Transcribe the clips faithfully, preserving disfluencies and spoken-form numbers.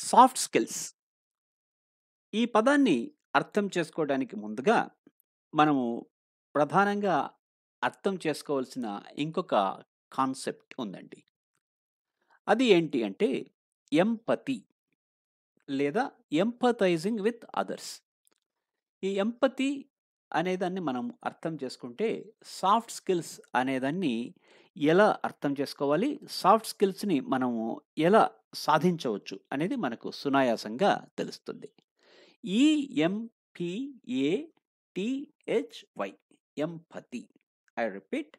Soft skills ఈ పదాన్ని అర్థం చేసుకోవడానికి ముందుగా మనము ప్రధానంగా అర్థం చేసుకోవాల్సిన ఇంకొక కాన్సెప్ట్ ఉందండి. అది ఏంటి అంటే ఎంపతి లేదా ఎంపథైజింగ్ విత్ అదర్స్. ఈ ఎంపతి అనేదాన్ని మనం అర్థం చేసుకుంటే సాఫ్ట్ స్కిల్స్ అనేదాన్ని ఎలా అర్థం చేసుకోవాలి, సాఫ్ట్ స్కిల్స్ని మనము ఎలా సాధించవచ్చు అనేది మనకు సునాయాసంగా తెలుస్తుంది. ఈఎంపిఏటిహెచ్వై empathy. I repeat,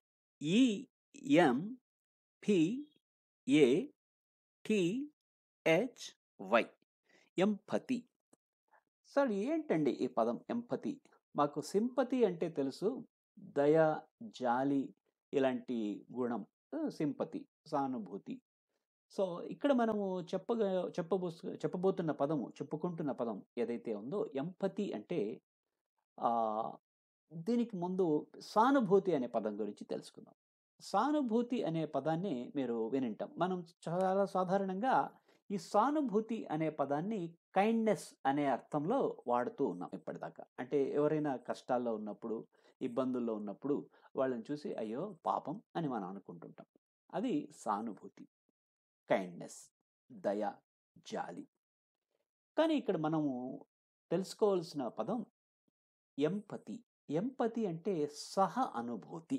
ఈఎంపిఏటిహెచ్వై empathy. Sir ఏంటండి ఈ పదం ఎంపతి? మాకు సింపతి అంటే తెలుసు, దయ, జాలి ఇలాంటి గుణం, సింపతి, సానుభూతి. సో ఇక్కడ మనము చెప్పగా చెప్పబో చెప్పబోతున్న పదము చెప్పుకుంటున్న పదం ఏదైతే ఉందో ఎంపతి అంటే ఆ, దీనికి ముందు సానుభూతి అనే పదం గురించి తెలుసుకుందాం. సానుభూతి అనే పదాన్ని మీరు వినింటాం. మనం చాలా సాధారణంగా ఈ సానుభూతి అనే పదాన్ని కైండ్నెస్ అనే అర్థంలో వాడుతూ ఉన్నాం ఇప్పటిదాకా. అంటే ఎవరైనా కష్టాల్లో ఉన్నప్పుడు, ఇబ్బందుల్లో ఉన్నప్పుడు వాళ్ళని చూసి అయ్యో పాపం అని మనం అనుకుంటుంటాం. అది సానుభూతి, కైండ్నెస్, దయ, జాలి. కానీ ఇక్కడ మనము తెలుసుకోవాల్సిన పదం ఎంపతి. ఎంపతి అంటే సహ అనుభూతి.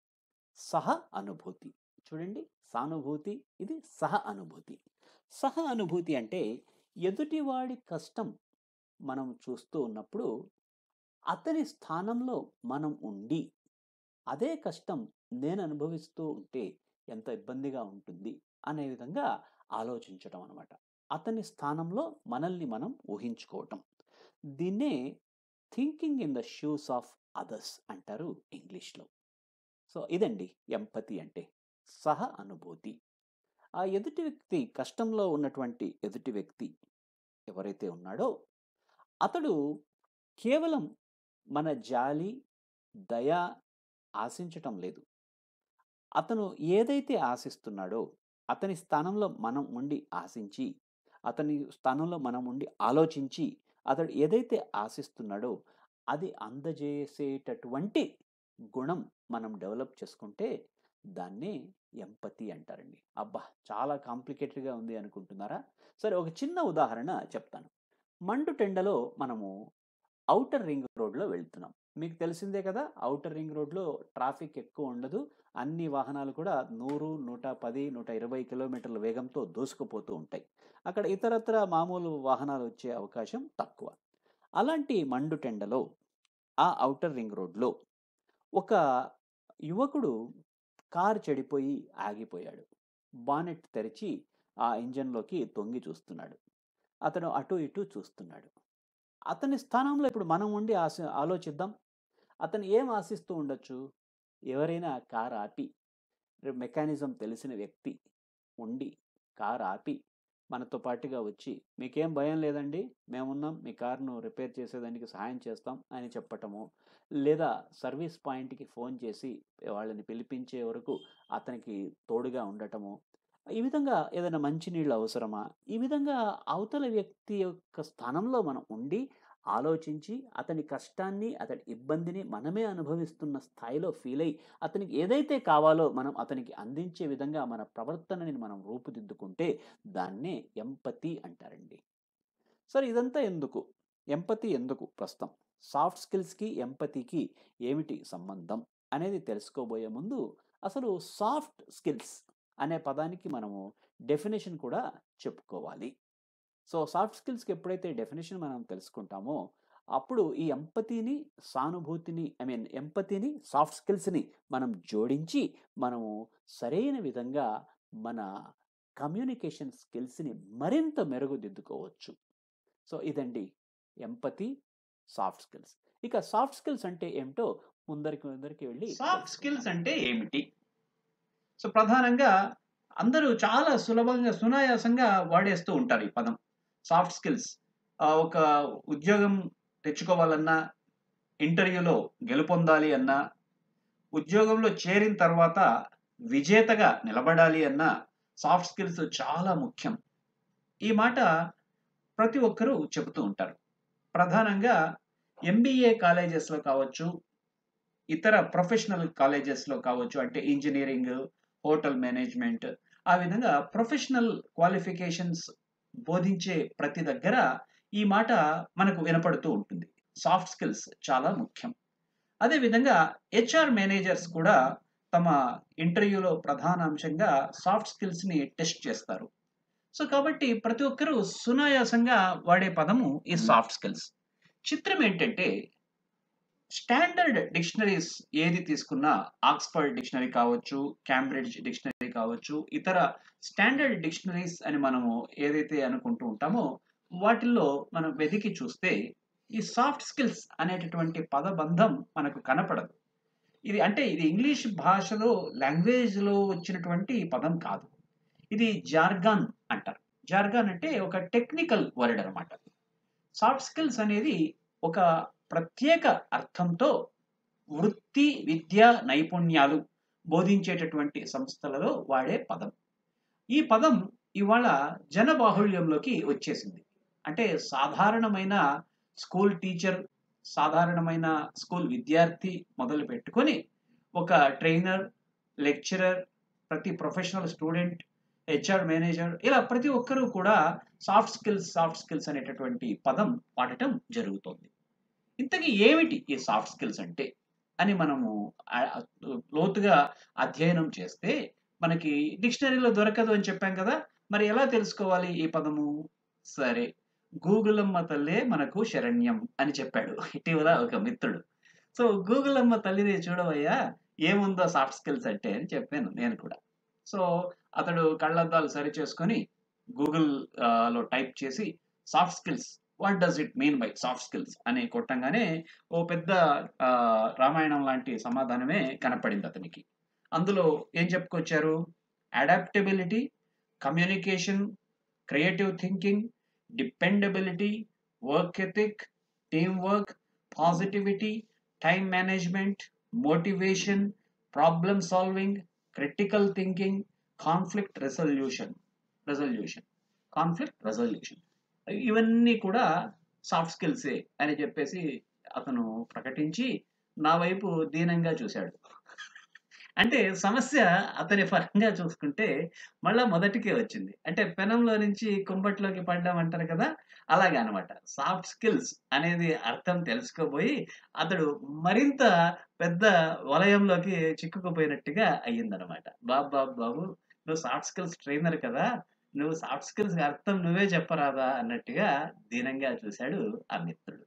సహ అనుభూతి. చూడండి, సానుభూతి, ఇది సహ అనుభూతి. సహ అనుభూతి అంటే ఎదుటివాడి కష్టం మనం చూస్తూ ఉన్నప్పుడు అతని స్థానంలో మనం ఉండి అదే కష్టం నేను అనుభవిస్తూ ఉంటే ఎంత ఇబ్బందిగా ఉంటుంది అనే విధంగా ఆలోచించటం అనమాట. అతని స్థానంలో మనల్ని మనం ఊహించుకోవటం. దీన్నే thinking in the shoes of others అంటారు ఇంగ్లీష్లో. సో ఇదండి ఎంపతి అంటే, సహ అనుభూతి. ఆ ఎదుటి వ్యక్తి, కష్టంలో ఉన్నటువంటి ఎదుటి వ్యక్తి ఎవరైతే ఉన్నాడో అతడు కేవలం మన జాలి, దయ ఆశించటం లేదు. అతను ఏదైతే ఆశిస్తున్నాడో అతని స్థానంలో మనం ఉండి ఆశించి, అతని స్థానంలో మనం ఉండి ఆలోచించి, అతడు ఏదైతే ఆశిస్తున్నాడో అది అందజేసేటటువంటి గుణం మనం డెవలప్ చేసుకుంటే దాన్నే ఎంపతి అంటారండి. అబ్బా, చాలా కాంప్లికేటెడ్గా ఉంది అనుకుంటున్నారా? సరే, ఒక చిన్న ఉదాహరణ చెప్తాను. మండుటెండలో మనము ఔటర్ రింగ్ రోడ్లో వెళ్తున్నాం. మీకు తెలిసిందే కదా, ఔటర్ రింగ్ రోడ్లో ట్రాఫిక్ ఎక్కువ ఉండదు. అన్ని వాహనాలు కూడా నూరు, నూట పది, నూట ఇరవై కిలోమీటర్ల వేగంతో దూసుకుపోతూ ఉంటాయి. అక్కడ ఇతరత్ర మామూలు వాహనాలు వచ్చే అవకాశం తక్కువ. అలాంటి మండుటెండలో ఆ ఔటర్ రింగ్ రోడ్లో ఒక యువకుడు కారు చెడిపోయి ఆగిపోయాడు. బానెట్ తెరిచి ఆ ఇంజన్లోకి తొంగి చూస్తున్నాడు. అతను అటు ఇటు చూస్తున్నాడు. అతని స్థానంలో ఇప్పుడు మనం ఉండి ఆశ ఆలోచిద్దాం. అతను ఏం ఆశిస్తూ ఉండొచ్చు? ఎవరైనా కార్ ఆపి, మెకానిజం తెలిసిన వ్యక్తి ఉండి కార్ ఆపి మనతో పాటుగా వచ్చి, మీకేం భయం లేదండి, మేమున్నాం, మీ కార్ను రిపేర్ చేసేదానికి సహాయం చేస్తాం అని చెప్పటము, లేదా సర్వీస్ పాయింట్కి ఫోన్ చేసి వాళ్ళని పిలిపించే వరకు అతనికి తోడుగా ఉండటము. ఈ విధంగా ఏదైనా మంచినీళ్ళు అవసరమా, ఈ విధంగా అవతల వ్యక్తి యొక్క స్థానంలో మనం ఉండి ఆలోచించి అతని కష్టాన్ని, అతని ఇబ్బందిని మనమే అనుభవిస్తున్న స్థాయిలో ఫీల్ అయ్యి అతనికి ఏదైతే కావాలో మనం అతనికి అందించే విధంగా మన ప్రవర్తనని మనం రూపుదిద్దుకుంటే దాన్నే ఎంపతి అంటారండి. సరే, ఇదంతా ఎందుకు? ఎంపతి ఎందుకు ప్రస్తుతం? సాఫ్ట్ స్కిల్స్కి ఎంపతికి ఏమిటి సంబంధం అనేది తెలుసుకోబోయే ముందు అసలు సాఫ్ట్ స్కిల్స్ అనే పదానికి మనము డెఫినేషన్ కూడా చెప్పుకోవాలి. సో సాఫ్ట్ స్కిల్స్కి ఎప్పుడైతే డెఫినేషన్ మనం తెలుసుకుంటామో అప్పుడు ఈ ఎంపతిని, సానుభూతిని, ఐ మీన్ ఎంపతిని, సాఫ్ట్ స్కిల్స్ని మనం జోడించి మనము సరైన విధంగా మన కమ్యూనికేషన్ స్కిల్స్ని మరింత మెరుగుదిద్దుకోవచ్చు. సో ఇదండి ఎంపతి, సాఫ్ట్ స్కిల్స్. ఇక సాఫ్ట్ స్కిల్స్ అంటే ఏమిటో ముందరికి ముందరికి వెళ్ళి సాఫ్ట్ స్కిల్స్ అంటే ఏమిటి? సో ప్రధానంగా అందరూ చాలా సులభంగా, సునాయాసంగా వాడేస్తూ ఉంటారు ఈ పదం. సాఫ్ట్ స్కిల్స్ ఒక ఉద్యోగం తెచ్చుకోవాలన్నా, ఇంటర్వ్యూలో గెలుపొందాలి అన్నా, ఉద్యోగంలో చేరిన తర్వాత విజేతగా నిలబడాలి అన్నా సాఫ్ట్ స్కిల్స్ చాలా ముఖ్యం. ఈ మాట ప్రతి ఒక్కరూ చెబుతూ ఉంటారు. ప్రధానంగా ఎంబీఏ కాలేజెస్‌లో కావచ్చు, ఇతర ప్రొఫెషనల్ కాలేజెస్‌లో కావచ్చు, అంటే ఇంజినీరింగ్, హోటల్ మేనేజ్మెంట్, ఆ విధంగా ప్రొఫెషనల్ క్వాలిఫికేషన్స్ బోధించే ప్రతి దగ్గర ఈ మాట మనకు వినపడుతూ ఉంటుంది. సాఫ్ట్ స్కిల్స్ చాలా ముఖ్యం. అదే విధంగా హెచ్ఆర్ మేనేజర్స్ కూడా తమ ఇంటర్వ్యూలో ప్రధాన అంశంగా సాఫ్ట్ స్కిల్స్‌ని టెస్ట్ చేస్తారు. సో, కాబట్టి ప్రతి ఒక్కరూ సునాయాసంగా వాడే పదము ఈ హ్మ్. Soft skills. చిత్రం ఏంటంటే, స్టాండర్డ్ డిక్షనరీస్ ఏది తీసుకున్నా, ఆక్స్‌ఫర్డ్ డిక్షనరీ కావచ్చు, కేంబ్రిడ్జ్ డిక్షనరీ కావచ్చు, ఇతర స్టాండర్డ్ డిక్షనరీస్ అని మనము ఏదైతే అనుకుంటూ ఉంటామో, వాటిల్లో మనం వెతికి చూస్తే ఈ సాఫ్ట్ స్కిల్స్ అనేటటువంటి పదబంధం మనకు కనపడదు. ఇది అంటే ఇది ఇంగ్లీష్ భాషలో లాంగ్వేజ్‌లో వచ్చినటువంటి పదం కాదు. ఇది జార్గాన్ అంటారు. జార్గాన్ అంటే ఒక టెక్నికల్ వర్డ్ అన్నమాట. సాఫ్ట్ స్కిల్స్ అనేది ఒక ప్రత్యేక అర్థంతో వృత్తి, విద్య, నైపుణ్యాలు బోధించేటటువంటి సంస్థలలో వాడే పదం. ఈ పదం ఇవాళ జనబాహుళ్యంలోకి వచ్చేసింది. అంటే సాధారణమైన స్కూల్ టీచర్, సాధారణమైన స్కూల్ విద్యార్థి మొదలుపెట్టుకొని ఒక ట్రైనర్, లెక్చరర్, ప్రతి ప్రొఫెషనల్ స్టూడెంట్, హెచ్ఆర్ మేనేజర్ ఇలా ప్రతి ఒక్కరూ కూడా సాఫ్ట్ స్కిల్స్, సాఫ్ట్ స్కిల్స్ అనేటటువంటి పదం వాడటం జరుగుతోంది. ఇంతకీ ఏమిటి ఈ సాఫ్ట్ స్కిల్స్ అంటే? అని మనము ఆహ్, లోతుగా అధ్యయనం చేస్తే మనకి డిక్షనరీలో దొరకదు అని చెప్పాం కదా! మరి ఎలా తెలుసుకోవాలి ఈ పదము? సరే, గూగులమ్మ తల్లే మనకు శరణ్యం అని చెప్పాడు ఇటీవల ఒక మిత్రుడు. సో, గూగులమ్మ తల్లిని చూడవయ్యా ఏముందో సాఫ్ట్ స్కిల్స్ అంటే అని చెప్పాను నేను కూడా. సో, అతడు కళ్ళద్దాలు సరిచేసుకొని గూగుల్ ఆహ్, లో టైప్ చేసి soft skills, what does it mean by soft skills అని కొట్టంగానే ఓ పెద్ద ఆహ్, రామాయణం లాంటి సమాధానమే కనపడింది అతనికి. అందులో ఏం చెప్పుకొచ్చారు? Adaptability, communication, creative thinking, dependability, work ethic, team work, positivity, time management, motivation, problem solving, critical thinking, conflict resolution resolution conflict resolution ఇవన్నీ కూడా సాఫ్ట్ స్కిల్సే అని చెప్పేసి అతను ప్రకటించి నా వైపు దీనంగా చూశాడు. అంటే సమస్య అతని పరంగా చూసుకుంటే మళ్ళా మొదటికే వచ్చింది. అంటే పెనంలో నుంచి కుంభట్లోకి పడ్డం అంటారు కదా! అలాగే అన్నమాట. సాఫ్ట్ స్కిల్స్ అనేది అర్థం తెలుసుకోబోయి అతడు మరింత పెద్ద వలయంలోకి చిక్కుకుపోయినట్టుగా అయ్యిందన్నమాట. బాబు బాబు బాబు నువ్వు సాఫ్ట్ స్కిల్స్ ట్రైనర్ కదా! నువ్వు సాఫ్ట్ స్కిల్స్ అర్థం నువ్వే చెప్పరాదా అన్నట్టుగా దీనంగా చూశాడు ఆ మిత్రుడు.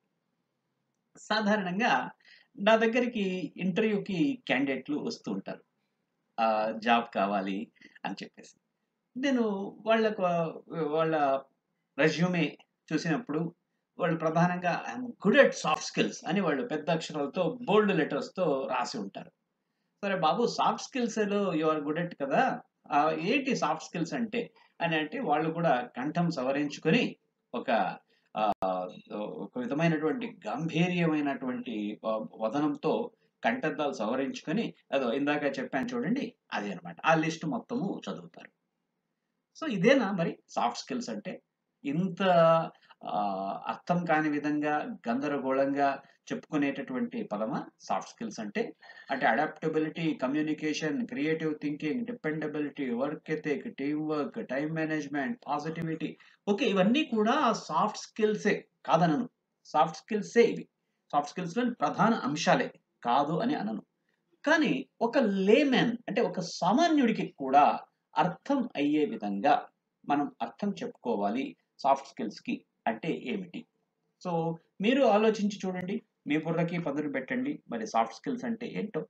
సాధారణంగా నా దగ్గరికి ఇంటర్వ్యూకి క్యాండిడేట్లు వస్తూ ఉంటారు. ఆహ్, జాబ్ కావాలి అని చెప్పేసి. నేను వాళ్ళకు వాళ్ళ రెజ్యూమే చూసినప్పుడు వాళ్ళు ప్రధానంగా I'm good at soft skills అని వాళ్ళు పెద్ద అక్షరాలతో బోల్డ్ లెటర్స్‌తో రాసి ఉంటారు. సరే బాబు సాఫ్ట్ స్కిల్స్‌లో యూ ఆర్ గుడ్ అట్ కదా! ఆహ్, ఏంటి సాఫ్ట్ స్కిల్స్ అంటే? అని అంటే వాళ్ళు కూడా కంఠం సవరించుకొని ఒక ఆహ్, ఒక విధమైనటువంటి గాంభీర్యమైనటువంటి ఆహ్, వదనంతో కంఠద్దాలు సవరించుకొని అదో ఇందాక చెప్పాను చూడండి అదే అన్నమాట. ఆ లిస్ట్ మొత్తము చదువుతారు. సో, ఇదేనా మరి సాఫ్ట్ స్కిల్స్ అంటే? ఇంత ఆహ్, అర్థం కాని విధంగా గందరగోళంగా చెప్పుకునేటటువంటి పదమా సాఫ్ట్ స్కిల్స్ అంటే? అంటే adaptability, communication, creative thinking, dependability, work ethic, team work, time management, positivity okay. ఇవన్నీ కూడా సాఫ్ట్ స్కిల్సే కాదనను. సాఫ్ట్ స్కిల్సే ఇవి. సాఫ్ట్ స్కిల్స్‌లోని ప్రధాన అంశాలే. కాదు అని అనను. కానీ ఒక లేమన్ అంటే ఒక సామాన్యుడికి కూడా అర్థం అయ్యే విధంగా మనం అర్థం చెప్పుకోవాలి సాఫ్ట్ స్కిల్స్‌కి అంటే ఏమిటి? సో, మీరు ఆలోచించి చూడండి. మీ బుర్రకి పదును పెట్టండి. మరి సాఫ్ట్ స్కిల్స్ అంటే ఏంటో?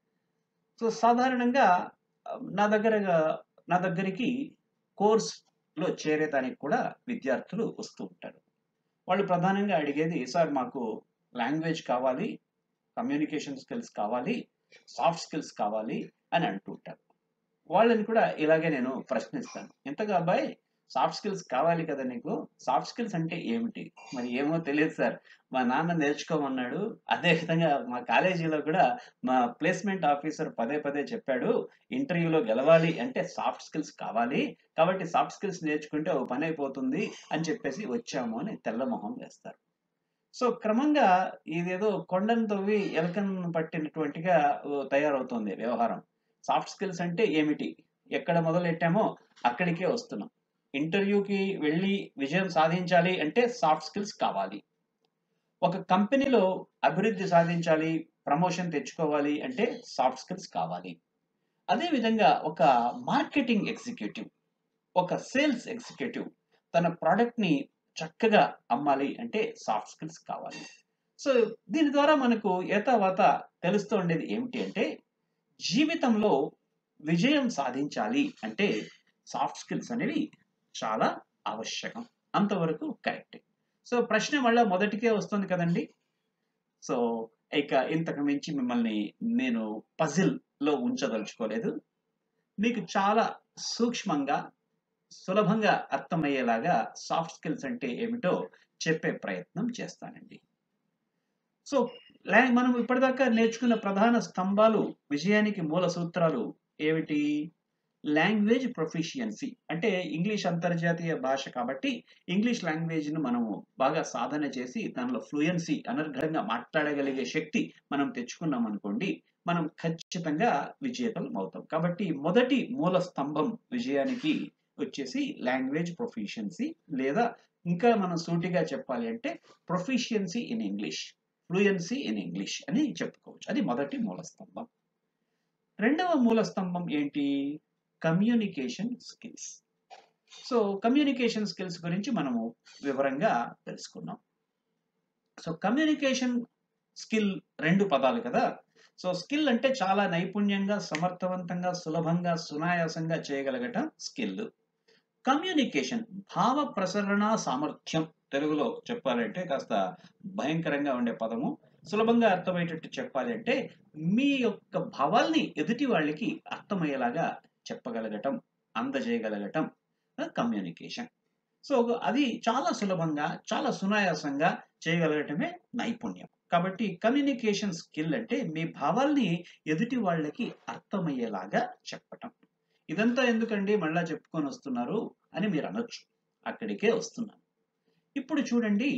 సో, సాధారణంగా ఆహ్, నా దగ్గరగా నా దగ్గరికి కోర్స్‌లో చేరేదానికి కూడా విద్యార్థులు వస్తూ ఉంటారు. వాళ్ళు ప్రధానంగా అడిగేది, "సార్ మాకు లాంగ్వేజ్ కావాలి, కమ్యూనికేషన్ స్కిల్స్ కావాలి, సాఫ్ట్ స్కిల్స్ కావాలి" అని అంటూ ఉంటారు. వాళ్ళని కూడా ఇలాగే నేను ప్రశ్నిస్తాను. "ఎంతగా అబ్బాయ్ సాఫ్ట్ స్కిల్స్ కావాలి కదా నీకు. సాఫ్ట్ స్కిల్స్ అంటే ఏమిటి? మరి ఏమో తెలీదు సార్. మా నాన్న నేర్చుకోమన్నాడు. అదే విధంగా మా కాలేజీలో కూడా మా ప్లేస్‌మెంట్ ఆఫీసర్ పదే పదే చెప్పాడు. ఇంటర్వ్యూలో గెలవాలి అంటే సాఫ్ట్ స్కిల్స్ కావాలి. కాబట్టి సాఫ్ట్ స్కిల్స్ నేర్చుకుంటే ఓ పనైపోతుంది అని చెప్పేసి వచ్చాము అని తెల్ల మొహం వేస్తారు. సో, క్రమంగా ఇదేదో కొండను తవ్వి ఎలకను పట్టినటువంటిగా ఓహ్, తయారవుతోంది వ్యవహారం. సాఫ్ట్ స్కిల్స్ అంటే ఏమిటి? ఎక్కడ మొదలెట్టామో అక్కడికే వస్తున్నాం. ఇంటర్వ్యూకి వెళ్లి విజయం సాధించాలి అంటే సాఫ్ట్ స్కిల్స్ కావాలి. ఒక కంపెనీలో అభివృద్ధి సాధించాలి, ప్రమోషన్ తెచ్చుకోవాలి అంటే సాఫ్ట్ స్కిల్స్ కావాలి. అదే విధంగా ఒక మార్కెటింగ్ ఎగ్జిక్యూటివ్, ఒక సేల్స్ ఎగ్జిక్యూటివ్ తన ప్రొడక్ట్‌ని చక్కగా అమ్మాలి అంటే సాఫ్ట్ స్కిల్స్ కావాలి. సో, దీని ద్వారా మనకు ఏతావాత తెలుస్తూ ఉండేది ఏమిటి అంటే, జీవితంలో విజయం సాధించాలి అంటే సాఫ్ట్ స్కిల్స్ అనేవి చాలా ఆవశ్యకం. అంతవరకు కరెక్టే. సో, ప్రశ్న మళ్ళా మొదటికే వస్తుంది కదండీ! సో, ఇక ఇంతకు మించి మిమ్మల్ని నేను పజిల్‌లో ఉంచదలుచుకోలేదు. మీకు చాలా సూక్ష్మంగా, సులభంగా అర్థమయ్యేలాగా సాఫ్ట్ స్కిల్స్ అంటే ఏమిటో చెప్పే ప్రయత్నం చేస్తానండి. సో, లా మనం ఇప్పటిదాకా నేర్చుకున్న ప్రధాన స్తంభాలు, విజయానికి మూల సూత్రాలు ఏమిటి? లాంగ్వేజ్ ప్రొఫిషియన్సీ అంటే ఇంగ్లీష్ అంతర్జాతీయ భాష కాబట్టి ఇంగ్లీష్ లాంగ్వేజ్‌ని మనము బాగా సాధన చేసి దానిలో ఫ్లూయెన్సీ అనర్గళంగా మాట్లాడగలిగే శక్తి మనం తెచ్చుకున్నామనుకోండి, మనం ఖచ్చితంగా విజేతలం అవుతాం. కాబట్టి మొదటి మూల స్తంభం విజయానికి వచ్చేసి లాంగ్వేజ్ ప్రొఫిషియన్సీ లేదా ఇంకా మనం సూటిగా చెప్పాలి అంటే proficiency in English. Fluency in English అని చెప్పుకోవచ్చు. అది మొదటి మూల స్తంభం. రెండవ మూల స్తంభం ఏంటి? Communication skills. So, communication skills గురించి మనము వివరంగా తెలుసుకుందాం. సో, కమ్యూనికేషన్ స్కిల్ రెండు పదాలు కదా! సో, స్కిల్ అంటే చాలా నైపుణ్యంగా, సమర్థవంతంగా, సులభంగా, సునాయాసంగా చేయగలగటం స్కిల్. కమ్యూనికేషన్ భావ ప్రసరణ సామర్థ్యం. తెలుగులో చెప్పాలంటే కాస్త భయంకరంగా ఉండే పదము. సులభంగా అర్థమయ్యేటట్టు చెప్పాలి అంటే మీ యొక్క భావాల్ని ఎదుటి వాళ్ళకి అర్థమయ్యేలాగా చెప్పగలగటం, అందజేయగలగటం ఆహ్, కమ్యూనికేషన్. సో, అది చాలా సులభంగా, చాలా సునాయాసంగా చేయగలగటమే నైపుణ్యం. కాబట్టి కమ్యూనికేషన్ స్కిల్ అంటే మీ భావాల్ని ఎదుటి వాళ్ళకి అర్థమయ్యేలాగా చెప్పటం. ఇదంతా ఎందుకండి మళ్ళా చెప్పుకొనొస్తున్నారు అని మీరనొచ్చు. అక్కడికే వస్తున్నాను. ఇప్పుడు చూడండి,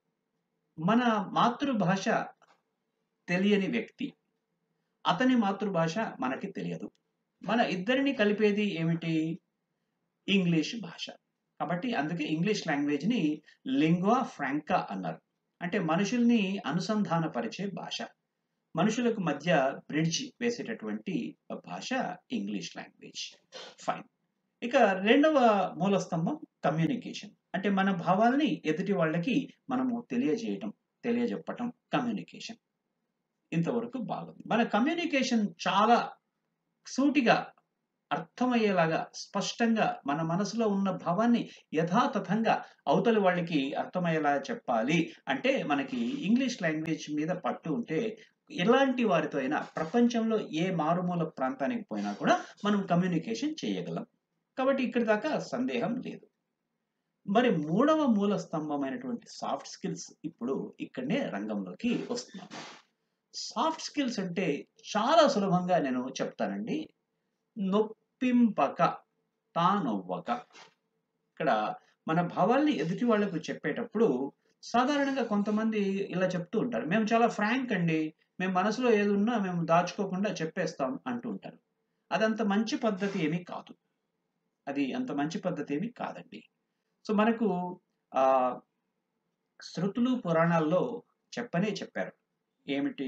మన మాతృభాష తెలియని వ్యక్తి, అతని మాతృభాష మనకి తెలియదు. మన ఇద్దరిని కలిపేది ఏమిటి? ఇంగ్లీష్ భాష. కాబట్టి అందుకే ఇంగ్లీష్ లాంగ్వేజ్‌ని లింగ్వా ఫ్రాంకా అన్నారు. అంటే మనుషుల్ని అనుసంధానపరిచే భాష. మనుషులకు మధ్య బ్రిడ్జ్ వేసేటటువంటి భాష ఇంగ్లీష్ లాంగ్వేజ్. ఫైన్. ఇక రెండవ మూల స్తంభం కమ్యూనికేషన్. అంటే మన భావాల్ని ఎదుటి వాళ్ళకి మనము తెలియజేయటం, తెలియజెప్పటం కమ్యూనికేషన్. ఇంతవరకు బాగుంది. మన కమ్యూనికేషన్ చాలా సూటిగా, అర్థమయ్యేలాగా, స్పష్టంగా మన మనసులో ఉన్న భావాన్ని యథాతథంగా అవతలి వాళ్ళకి అర్థమయ్యేలా చెప్పాలి అంటే మనకి ఇంగ్లీష్ లాంగ్వేజ్ మీద పట్టు ఉంటే ఎలాంటి వారితో అయినా ప్రపంచంలో ఏ మారుమూల ప్రాంతానికి పోయినా కూడా మనం కమ్యూనికేషన్ చేయగలం. కాబట్టి ఇక్కడి దాకా సందేహం లేదు. మరి మూడవ మూల స్తంభమైనటువంటి సాఫ్ట్ స్కిల్స్ ఇప్పుడు ఇక్కడనే రంగంలోకి వస్తున్నాం. సాఫ్ట్ స్కిల్స్ అంటే చాలా సులభంగా నేను చెప్తానండి. నొప్పింపక, తానొవ్వక. ఇక్కడ మన భావాల్ని ఎదుటి వాళ్ళకు చెప్పేటప్పుడు సాధారణంగా కొంతమంది ఇలా చెప్తూ ఉంటారు. మేము చాలా ఫ్రాంక్ అండి. మేము మనసులో ఏదున్నా మేము దాచుకోకుండా చెప్పేస్తాం అంటూ ఉంటారు. అదంత మంచి పద్ధతి ఏమీ కాదు. అది అంత మంచి పద్ధతి ఏమీ కాదండి. సో, మనకు ఆహ్, శృతులు, పురాణాల్లో చెప్పనే చెప్పారు. ఏమిటి?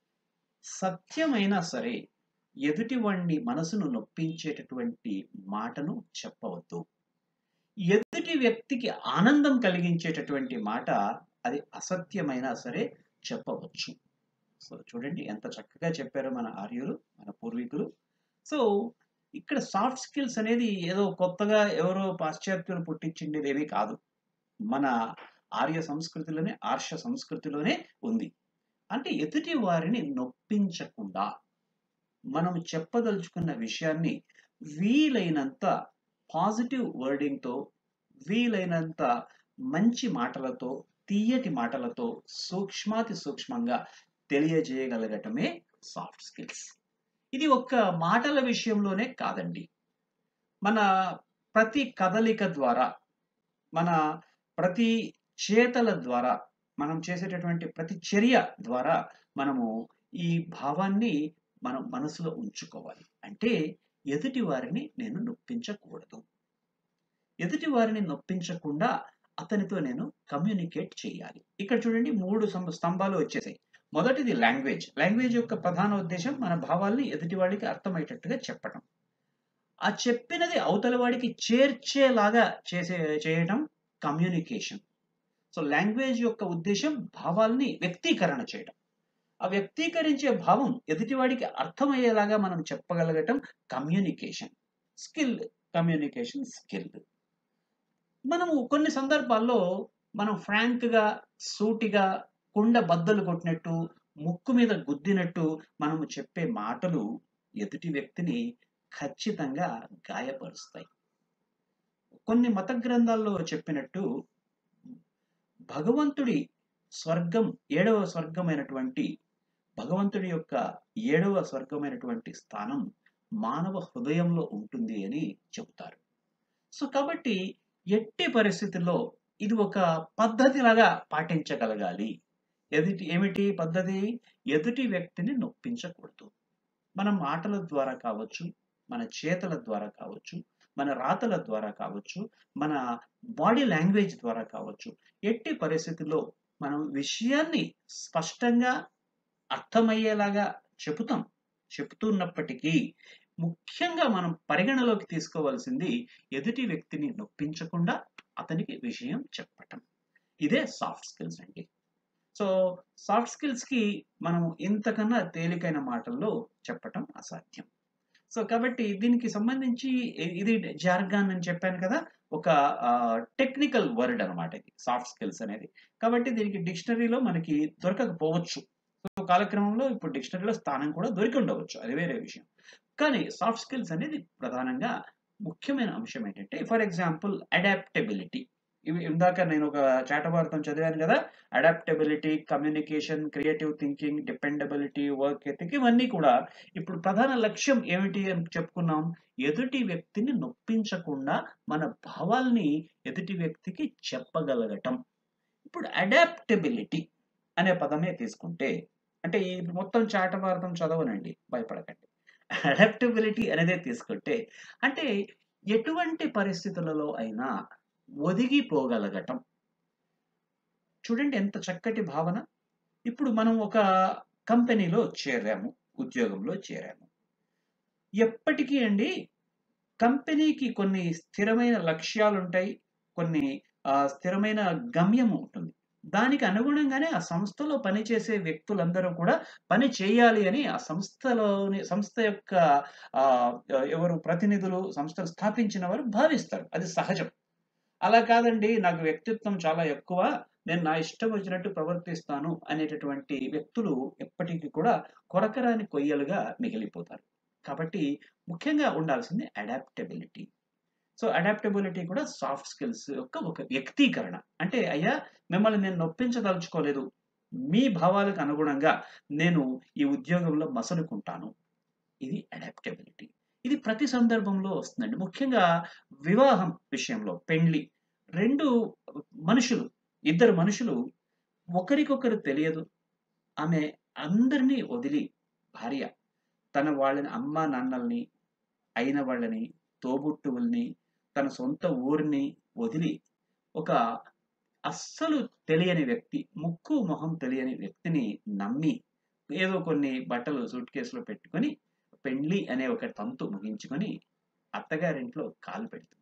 సత్యమైనా సరే ఎదుటివాడిని మనసును నొప్పించేటటువంటి మాటను చెప్పవద్దు. ఎదుటి వ్యక్తికి ఆనందం కలిగించేటటువంటి మాట అది అసత్యమైనా సరే చెప్పవచ్చు. సో, చూడండి ఎంత చక్కగా చెప్పారో మన ఆర్యులు, మన పూర్వీకులు. సో, ఇక్కడ సాఫ్ట్ స్కిల్స్ అనేది ఏదో కొత్తగా ఎవరో పాశ్చాత్యులు పుట్టించిండేదేమీ కాదు. మన ఆర్య సంస్కృతిలోనే, ఆర్ష సంస్కృతిలోనే ఉంది. అంటే ఎదుటి వారిని నొప్పించకుండా మనం చెప్పదలుచుకున్న విషయాన్ని వీలైనంత పాజిటివ్ వర్డింగ్‌తో వీలైనంత మంచి మాటలతో, తీయటి మాటలతో సూక్ష్మాతి సూక్ష్మంగా తెలియజేయగలగటమే సాఫ్ట్ స్కిల్స్. ఇది ఒక్క మాటల విషయంలోనే కాదండి. మన ప్రతి కదలిక ద్వారా, మన ప్రతి చేతల ద్వారా, మనం చేసేటటువంటి ప్రతి చర్య ద్వారా మనము ఈ భావాన్ని మనం మనసులో ఉంచుకోవాలి. అంటే ఎదుటి వారిని నేను నొప్పించకూడదు. ఎదుటి వారిని నొప్పించకుండా అతనితో నేను కమ్యూనికేట్ చేయాలి. ఇక్కడ చూడండి మూడు సం- స్తంభాలు వచ్చేసాయి. మొదటిది లాంగ్వేజ్. లాంగ్వేజ్ యొక్క ప్రధాన ఉద్దేశం మన భావాల్ని ఎదుటి వాడికి అర్థమయ్యేటట్టుగా చెప్పటం. ఆ చెప్పినది అవతల వాడికి చేర్చేలాగా చేసే చేయటం కమ్యూనికేషన్. సో లాంగ్వేజ్ యొక్క ఉద్దేశం భావాల్ని వ్యక్తీకరణ చేయడం. ఆ వ్యక్తీకరించే భావం ఎదుటివాడికి అర్థమయ్యేలాగా మనం చెప్పగలగటం కమ్యూనికేషన్ స్కిల్. Communication skill. మనము కొన్ని సందర్భాల్లో మనం ఫ్రాంక్ గా, సూటిగా, కుండ బద్దలు కొట్టినట్టు, ముక్కు మీద గుద్దినట్టు మనము చెప్పే మాటలు ఎదుటి వ్యక్తిని ఖచ్చితంగా గాయపరుస్తాయి. కొన్ని మత గ్రంథాల్లో చెప్పినట్టు భగవంతుడి స్వర్గం, ఏడవ స్వర్గమైనటువంటి భగవంతుడి యొక్క ఏడవ స్వర్గమైనటువంటి స్థానం మానవ హృదయంలో ఉంటుంది అని చెబుతారు. సో కాబట్టి ఎట్టి పరిస్థితుల్లో ఇది ఒక పద్ధతిలాగా పాటించగలగాలి. ఎదుటి ఏమిటి పద్ధతి? ఎదుటి వ్యక్తిని నొప్పించకూడదు. మన మాటల ద్వారా కావచ్చు, మన చేతల ద్వారా కావచ్చు, మన రాతల ద్వారా కావచ్చు, మన బాడీ లాంగ్వేజ్ ద్వారా కావచ్చు. ఎట్టి పరిస్థితుల్లో మనం విషయాన్ని స్పష్టంగా అర్థమయ్యేలాగా చెబుతాం. చెబుతున్నప్పటికీ ముఖ్యంగా మనం పరిగణలోకి తీసుకోవాల్సింది ఎదుటి వ్యక్తిని నొప్పించకుండా అతనికి విషయం చెప్పటం. ఇదే సాఫ్ట్ స్కిల్స్ అండి. సో సాఫ్ట్ స్కిల్స్ కి మనం ఇంతకన్నా తేలికైన మాటల్లో చెప్పటం అసాధ్యం. సో కాబట్టి దీనికి సంబంధించి ఇ- ఇది జార్గాన్ అని చెప్పాను కదా, ఒక టెక్నికల్ వర్డ్ అన్నమాట ఇది సాఫ్ట్ స్కిల్స్ అనేది. కాబట్టి దీనికి డిక్షనరీలో మనకి దొరకకపోవచ్చు. సో కాలక్రమంలో ఇప్పుడు డిక్షనరీలో స్థానం కూడా దొరికి ఉండవచ్చు, అది వేరే విషయం. కానీ సాఫ్ట్ స్కిల్స్ అనేది ప్రధానంగా ముఖ్యమైన అంశం ఏంటంటే, ఫర్ ఎగ్జాంపుల్ అడాప్టబిలిటీ. ఇవి ఇందాక నేను ఒక చాటభారతం చదివాను కదా, adaptability, communication, creative thinking, dependability, work ethic, ఇవన్నీ కూడా ఇప్పుడు ప్రధాన లక్ష్యం ఏమిటి అని చెప్పుకున్నాం? ఎదుటి వ్యక్తిని నొప్పించకుండా మన భావాల్ని ఎదుటి వ్యక్తికి చెప్పగలగటం. ఇప్పుడు అడాప్టబిలిటీ అనే పదమే తీసుకుంటే, అంటే ఈ మొత్తం చాటభారతం చదవనండి, భయపడకండి. అడాప్టబిలిటీ అనేదే తీసుకుంటే అంటే ఎటువంటి పరిస్థితులలో అయినా ఒదిగిపోగలగటం. చూడండి ఎంత చక్కటి భావన. ఇప్పుడు మనం ఒక కంపెనీలో చేరాము, ఉద్యోగంలో చేరాము. ఎప్పటికీ అండి కంపెనీకి కొన్ని స్థిరమైన లక్ష్యాలు ఉంటాయి, కొన్ని ఆ, స్థిరమైన గమ్యం ఉంటుంది. దానికి అనుగుణంగానే ఆ సంస్థలో పనిచేసే వ్యక్తులందరూ కూడా పని చేయాలి అని ఆ సంస్థలోని సంస్థ యొక్క ఆ, ఎవరు ప్రతినిధులు, సంస్థను స్థాపించిన వారు భావిస్తారు. అది సహజం. అలా కాదండి, నాకు వ్యక్తిత్వం చాలా ఎక్కువ, నేను నా ఇష్టం వచ్చినట్టు ప్రవర్తిస్తాను అనేటటువంటి వ్యక్తులు ఎప్పటికీ కూడా కొరకరాని కొయ్యలుగా మిగిలిపోతారు. కాబట్టి ముఖ్యంగా ఉండాల్సింది అడాప్టబిలిటీ. సో అడాప్టబిలిటీ కూడా సాఫ్ట్ స్కిల్స్ యొక్క ఒక వ్యక్తీకరణ. అంటే అయ్యా, మిమ్మల్ని నేను నొప్పించదలుచుకోలేదు, మీ భావాలకు అనుగుణంగా నేను ఈ ఉద్యోగంలో మసలుకుంటాను. ఇది అడాప్టబిలిటీ. ఇది ప్రతి సందర్భంలో వస్తుందండి. ముఖ్యంగా వివాహం విషయంలో, పెండ్లి, రెండు మనుషులు, ఇద్దరు మనుషులు ఒకరికొకరు తెలియదు. ఆమె అందరినీ వదిలి, భార్య తన వాళ్ళని, అమ్మా నాన్నల్ని, అయిన వాళ్ళని, తోబుట్టువుల్ని, తన సొంత ఊరిని వదిలి ఒక అస్సలు తెలియని వ్యక్తి, ముక్కు మొహం తెలియని వ్యక్తిని నమ్మి ఏదో కొన్ని బట్టలు సూట్ కేసులో పెట్టుకొని పెండ్లి అనే ఒక తంతు ముగించుకొని అత్తగారింట్లో కాలు పెడుతుంది.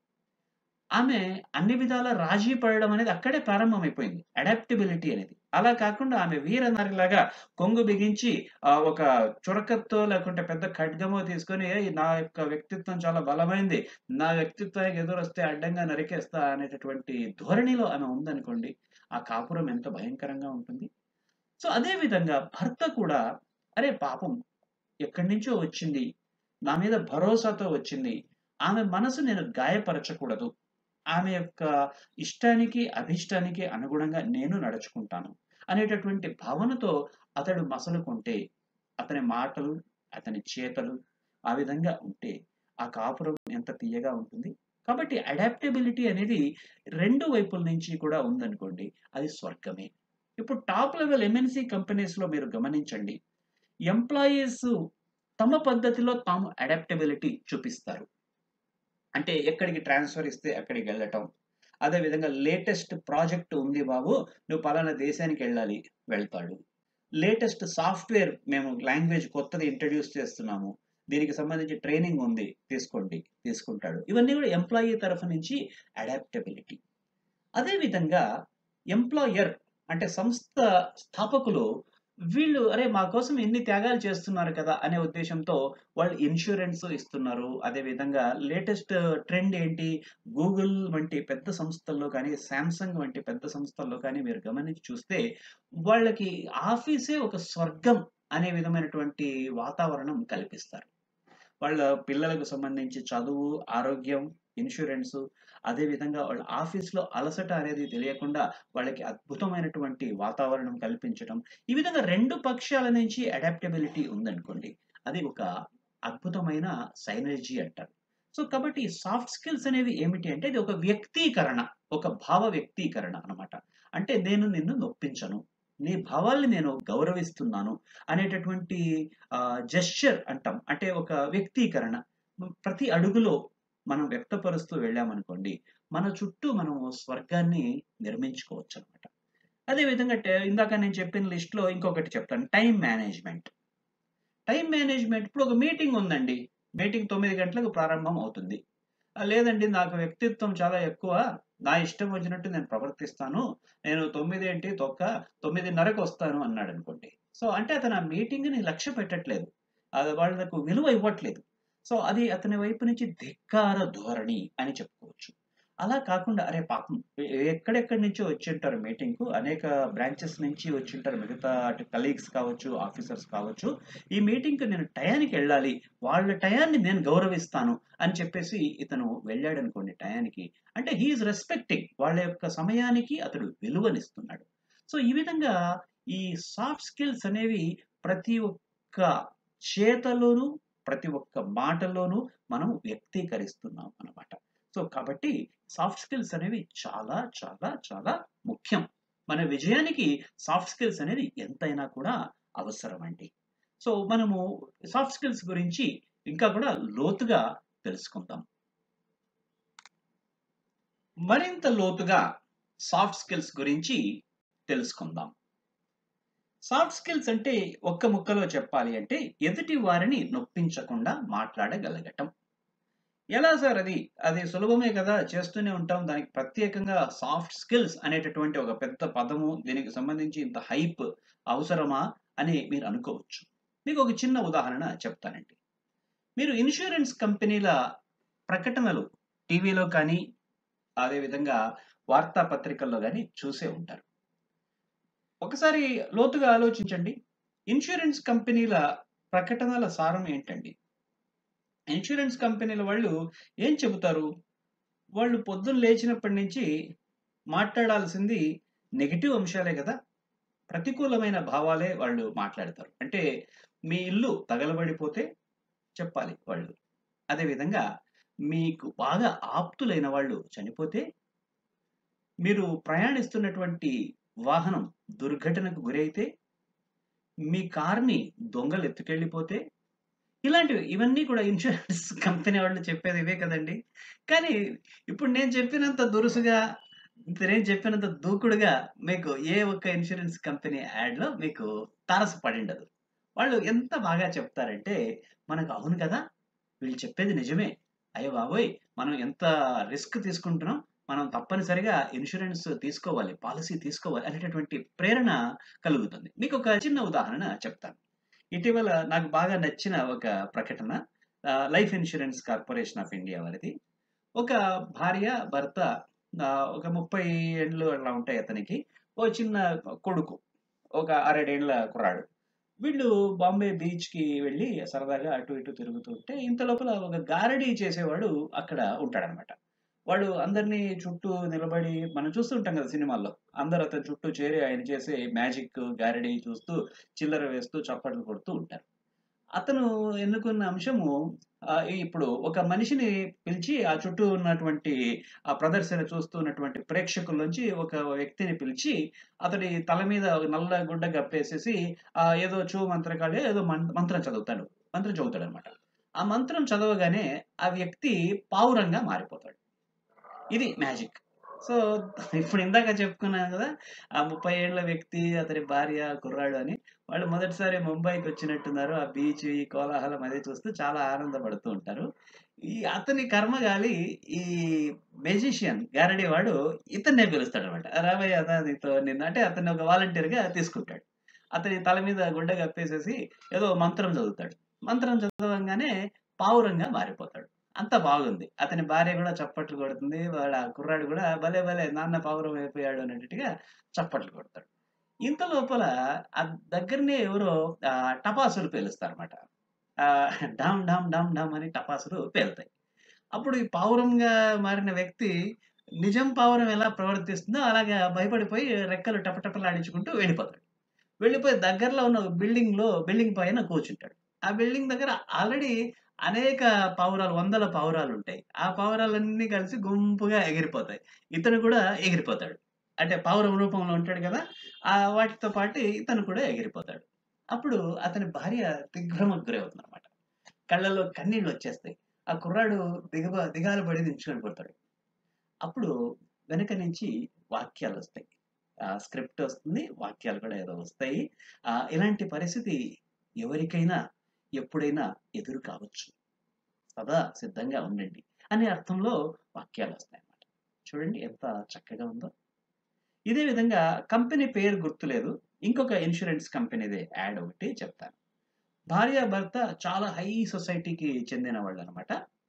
ఆమె అన్ని విధాలా రాజీ పడడం అనేది అక్కడే ప్రారంభమైపోయింది, అడాప్టబిలిటీ అనేది. అలా కాకుండా ఆమె వీరనారిలాగా కొంగు బిగించి ఆ, ఒక చురకత్తో లేకుంటే పెద్ద ఖడ్గమో తీసుకొని, "ఏయ్, నా యొక్క వ్యక్తిత్వం చాలా బలమైంది, నా వ్యక్తిత్వానికి ఎదురొస్తే అడ్డంగా నరికేస్తా" అనేటటువంటి ధోరణిలో ఆమె ఉందనుకోండి, ఆ కాపురం ఎంత భయంకరంగా ఉంటుంది. సో అదే విధంగా భర్త కూడా, అరే పాపం ఎక్కడి నుంచో వచ్చింది, నా మీద భరోసాతో వచ్చింది, ఆమె మనసు నేను గాయపరచకూడదు, ఆమె యొక్క ఇష్టానికి, అభిష్టానికి అనుగుణంగా నేను నడుచుకుంటాను అనేటటువంటి భావనతో అతడు మసలుకుంటే, అతని మాటలు, అతని చేతలు ఆ విధంగా ఉంటే, ఆ కాపురం ఎంత తియ్యగా ఉంటుంది. కాబట్టి అడాప్టబిలిటీ అనేది రెండు వైపుల నుంచి కూడా ఉందనుకోండి, అది స్వర్గమే. ఇప్పుడు టాప్ లెవెల్ ఎంఎన్‌సి కంపెనీస్‌లో మీరు గమనించండి. ఎంప్లాయీస్ తమ పద్ధతిలో తాము అడాప్టబిలిటీ చూపిస్తారు. అంటే ఎక్కడికి ట్రాన్స్‌ఫర్ ఇస్తే అక్కడికెళ్ళటం. అదే విధంగా లేటెస్ట్ ప్రాజెక్ట్ ఉంది బాబు, నువ్వు పలానా దేశానికెళ్ళాలి, వెళ్తాడు. లేటెస్ట్ సాఫ్ట్‌వేర్ మేము లాంగ్వేజ్ కొత్తది ఇంట్రొడ్యూస్ చేస్తున్నాము. దీనికి సంబంధించి ట్రైనింగ్ ఉంది, తీసుకోండి, తీసుకుంటాడు. ఇవన్నీ కూడా ఎంప్లాయీ తరఫు నుంచి అడాప్టబిలిటీ. అదే విధంగా ఎంప్లాయర్ అంటే సంస్థ స్థాపకులు వీళ్ళు అరే మా కోసం ఇన్ని త్యాగాలు చేస్తున్నారు కదా అనే ఉద్దేశంతో వాళ్ళు ఇన్సూరెన్స్ ఇస్తున్నారు. అదే విధంగా లేటెస్ట్ ట్రెండ్ ఏంటి, గూగుల్ వంటి పెద్ద సంస్థల్లో కానీ, సామ్సంగ్ వంటి పెద్ద సంస్థల్లో కానీ మీరు గమనించి చూస్తే వాళ్ళకి ఆఫీసే ఒక స్వర్గం అనే విధమైనటువంటి వాతావరణం కల్పిస్తారు. వాళ్ళ పిల్లలకు సంబంధించి చదువు, ఆరోగ్యం, ఇన్సూరెన్సు, అదే విధంగా వాళ్ళ ఆఫీస్‌లో అలసట అనేది తెలియకుండా వాళ్ళకి అద్భుతమైనటువంటి వాతావరణం కల్పించటం. ఈ విధంగా రెండు పక్షాల నుంచి అడాప్టబిలిటీ ఉందనుకోండి. అది ఒక అద్భుతమైన సైనర్జీ అంటారు. సో, కాబట్టి సాఫ్ట్ స్కిల్స్ అనేవి ఏమిటి అంటే ఇది ఒక వ్యక్తీకరణ. ఒక భావ వ్యక్తీకరణ అన్నమాట. అంటే నేను నిన్ను నొప్పించను. నీ భావాల్ని నేను గౌరవిస్తున్నాను అనేటటువంటి ఆహ్, జెస్చర్ అంటాం. అంటే ఒక వ్యక్తీకరణ. హ్మ్. ప్రతి అడుగులో మనం వ్యక్తపరుస్తూ వెళ్ళామనుకోండి, మన చుట్టూ మనము స్వర్గాన్ని నిర్మించుకోవచ్చనమాట. అదే విధంగా టే ఇందాక నేను చెప్పిన లిస్ట్‌లో ఇంకొకటి చెప్తాను. Time management. టైమ్ మేనేజ్‌మెంట్ ఇప్పుడు ఒక మీటింగ్ ఉందండి. మీటింగ్ తొమ్మిది గంటలకు ప్రారంభం అవుతుంది. ఆహ్, లేదండి నాకు వ్యక్తిత్వం చాలా ఎక్కువ. నా ఇష్టం వచ్చినట్టు నేను ప్రవర్తిస్తాను. నేను తొమ్మిది ఏంటి తొక్క 9:30కి వస్తాను అన్నాడనుకోండి. సో, అంటే అతను ఆ మీటింగ్‌ని లక్ష్య పెట్టట్లేదు. అది వాళ్ళకు విలువ ఇవ్వట్లేదు. సో, అది అతని వైపు నుంచి ధిక్కార ధోరణి అని చెప్పుకోవచ్చు. అలా కాకుండా అరే పాపం ఎ ఎక్కడెక్కడి నుంచో వచ్చుంటారు మీటింగ్‌కు. అనేక బ్రాంచెస్ నుంచి వచ్చుంటారు. మిగతా అటు కలీగ్స్ కావచ్చు, ఆఫీసర్స్ కావచ్చు. ఈ మీటింగ్‌కి నేను టయానికెళ్ళాలి. వాళ్ళ టయాన్ని నేను గౌరవిస్తాను అని చెప్పేసి ఇతను వెళ్ళాడనుకోండి టయానికి. అంటే హి ఈస్ రెస్పెక్టింగ్. వాళ్ళ యొక్క సమయానికి అతడు విలువనిస్తున్నాడు. సో, ఈ విధంగా ఈ సాఫ్ట్ స్కిల్స్ అనేవి ప్రతి ఒక్క చేతలోను, ప్రతి ఒక్క మాటలోను మనం వ్యక్తీకరిస్తున్నాం అన్నమాట. సో, కాబట్టి సాఫ్ట్ స్కిల్స్ అనేవి చాలా, చాలా, చాలా ముఖ్యం. మన విజయానికి సాఫ్ట్ స్కిల్స్ అనేది ఎంతైనా కూడా అవసరమండి. సో, మనము సాఫ్ట్ స్కిల్స్ గురించి ఇంకా కూడా లోతుగా తెలుసుకుందాం. మరింత లోతుగా సాఫ్ట్ స్కిల్స్ గురించి తెలుసుకుందాం. సాఫ్ట్ స్కిల్స్ అంటే ఒక్క ముక్కలో చెప్పాలి అంటే ఎదుటి వారిని నొప్పించకుండా మాట్లాడగలగటం. ఎలా సార్ అది? అది సులభమే కదా! చేస్తూనే ఉంటాం. దానికి ప్రత్యేకంగా సాఫ్ట్ స్కిల్స్ అనేటటువంటి ఒక పెద్ద పదము, దీనికి సంబంధించి ఇంత హైప్ అవసరమా అని మీరు అనుకోవచ్చు. మీకు ఒక చిన్న ఉదాహరణ చెప్తానండి. మీరు ఇన్స్యూరెన్స్ కంపెనీల ప్రకటనలు టీవీలో కానీ, అదే విధంగా వార్తాపత్రికల్లో గాని చూసే ఉంటారు. ఒకసారి లోతుగా ఆలోచించండి. ఇన్స్యూరెన్స్ కంపెనీల ప్రకటనల సారం ఏంటండి? ఇన్స్యూరెన్స్ కంపెనీల వాళ్ళు ఏం చెబుతారు? వాళ్ళు పొద్దున్న లేచినప్పటి నుంచి మాట్లాడాల్సింది నెగెటివ్ అంశాలే గదా! ప్రతికూలమైన భావాలే వాళ్ళు మాట్లాడతారు. అంటే మీ ఇల్లు తగలబడిపోతే చెప్పాలి వాళ్ళు. అదే విధంగా మీకు బాగా ఆప్తులైన వాళ్ళు చనిపోతే, మీరు ప్రయాణిస్తున్నటువంటి వాహనం దుర్ఘటనకు గురైతే, మీ కార్‌ని దొంగలు ఎత్తుకెళ్ళిపోతే, ఇలాంటివి ఇవన్నీ కూడా ఇన్స్యూరెన్స్ కంపెనీ వాళ్ళు చెప్పేది ఇవే కదండీ! కానీ ఇప్పుడు నేను చెప్పినంత దురుసుగా, నేను చెప్పినంత దూకుడుగా మీకు ఏ ఒక్క ఇన్స్యూరెన్స్ కంపెనీ యాడ్‌లో మీకు తారసపడిండదు. వాళ్ళు ఎంత బాగా చెప్తారంటే, మనకు అవును కదా! వీళ్ళు చెప్పేది నిజమే. అయ్య బాబోయ్! మనం ఎంత రిస్క్ తీసుకుంటున్నాం. మనం తప్పనిసరిగా ఇన్స్యూరెన్స్ తీసుకోవాలి. పాలిసీ తీసుకోవాలి అనేటటువంటి ప్రేరణ కలుగుతుంది. మీకొక చిన్న ఉదాహరణ చెప్తాను. ఇటీవల నాకు బాగా నచ్చిన ఒక ప్రకటన ah, life insurance corporation of India వారిది. ఒక భార్య, భర్త ఆహ్, ఒక ముప్పై ఏండ్లు అలా ఉంటాయి అతనికి. ఓ చిన్న కొడుకు. ఒక ఆరేడేండ్ల కుర్రాడు. వీళ్ళు బాంబే బీచ్‌కి వెళ్లి సరదాగా అటు ఇటు తిరుగుతూ ఉంటే, ఇంత లోపల ఒక గారడీ చేసేవాడు అక్కడ ఉంటాడనమాట. వాడు అందరిని చుట్టూ నిలబడి మనం చూస్తూ ఉంటాం కదా సినిమాల్లో. అందరూ అతని చుట్టూ చేరి ఆయన చేసే మ్యాజిక్ గారడీ చూస్తూ, చిల్లర వేస్తూ, చప్పట్లు కొడుతూ ఉంటారు. అతను ఎన్నుకున్న అంశము ఆహ్, ఇప్పుడు ఒక మనిషిని పిలిచి ఆ చుట్టూ ఉన్నటువంటి ఆ ప్రదర్శన చూస్తూ ఉన్నటువంటి ప్రేక్షకుల్లోంచి ఒక వ్యక్తిని పిలిచి, అతడి తల మీద ఒక నల్ల గుడ్డ కప్పేసేసి ఆహ్, ఏదో చూ మంత్రగాడో ఏదో మం మంత్రం చదువుతాడు. మంత్రం చదువుతాడనమాట. ఆ మంత్రం చదవగానే ఆ వ్యక్తి పావురంగా మారిపోతాడు. ఇది మ్యాజిక్. సో, ఇప్పుడు ఇందాక చెప్పుకున్నాను గదా! ఆ ముప్పై ఏళ్ల వ్యక్తి, అతని భార్య, కుర్రాడు అని. వాళ్ళు మొదటిసారి ముంబైకొచ్చినట్టున్నారు. ఆ బీచ్, ఈ కోలాహలం అది చూస్తూ చాలా ఆనందపడుతూ ఉంటారు. ఈ అతని కర్మగాలి ఈ మెజిషియన్ గారడీ వాడు ఇతన్నే పిలుస్తాడనమాట. "రావయ్య దా నీతో నిన్ను" అంటే అతన్ని ఒక వాలంటీర్‌గా తీసుకుంటాడు. అతని తల మీద గుడ్డ కప్పేసేసి ఏదో మంత్రం చదువుతాడు. మంత్రం చదవంగానే పావురంగా మారిపోతాడు. అంతా బాగుంది. అతని భార్య గూడా చప్పట్లు కొడుతుంది. వాడు ఆ కుర్రాడు గూడా భలే! భలే! నాన్న పావురం అయిపోయాడు అనేటట్టుగా చప్పట్లు కొడతాడు. ఇంత లోపల ఆ దగ్గరనే ఎవరో ఆహ్, టపాసులు పేలుస్తారన్నమాట. ఆహ్, డామ్ డామ్ డామ్ డామ్ అని టపాసులు పేలుతాయి. అప్పుడు ఈ పావురంగా మారిన వ్యక్తి నిజం పావురం ఎలా ప్రవర్తిస్తుందో అలాగా భయపడిపోయి రెక్కలు టపటపలాడించుకుంటూ వెళ్ళిపోతాడు. వెళ్ళిపోయి దగ్గరలో ఉన్న బిల్డింగ్‌లో బిల్డింగ్ పైన కూర్చుంటాడు. ఆ బిల్డింగ్ దగ్గర ఆల్రెడీ అనేక పావురాలు, వందల పావురాలుంటాయి. ఆ పావురాలన్నీ కలిసి గుంపుగా ఎగిరిపోతాయి. ఇతను కూడా ఎగిరిపోతాడు. అంటే పావురం రూపంలో ఉంటాడు గదా! ఆహ్, వాటితో పాటు ఇతను కూడా ఎగిరిపోతాడు. అప్పుడు అతని భార్య దిగ్భ్రమకు గురవుతుందన్నమాట. కళ్ళల్లో కన్నీళ్లొచ్చేస్తాయి. ఆ కుర్రాడు దిగబ దిగాల పడి నించుని పోతాడు. అప్పుడు వెనక నుంచి వాక్యాలొస్తాయి. ఆహ్, స్క్రిప్ట్ ఒస్తుంది. వాక్యాలు కూడా ఏదో వస్తాయి. ఆహ్, ఇలాంటి పరిస్థితి ఎవరికైనా, ఎప్పుడైనా ఎదురు కావచ్చు. సదా సిద్ధంగా ఉండండి అనే అర్థంలో వాక్యాలొస్తాయన్నమాట. చూడండి ఎంత చక్కగా ఉందో. ఇదే విధంగా కంపెనీ పేరు గుర్తులేదు. ఇంకొక ఇన్స్యూరెన్స్ కంపెనీది యాడ్ ఒకటి చెప్తాను. భార్యాభర్త చాలా హై సొసైటీకి చెందిన వాళ్ళనమాట.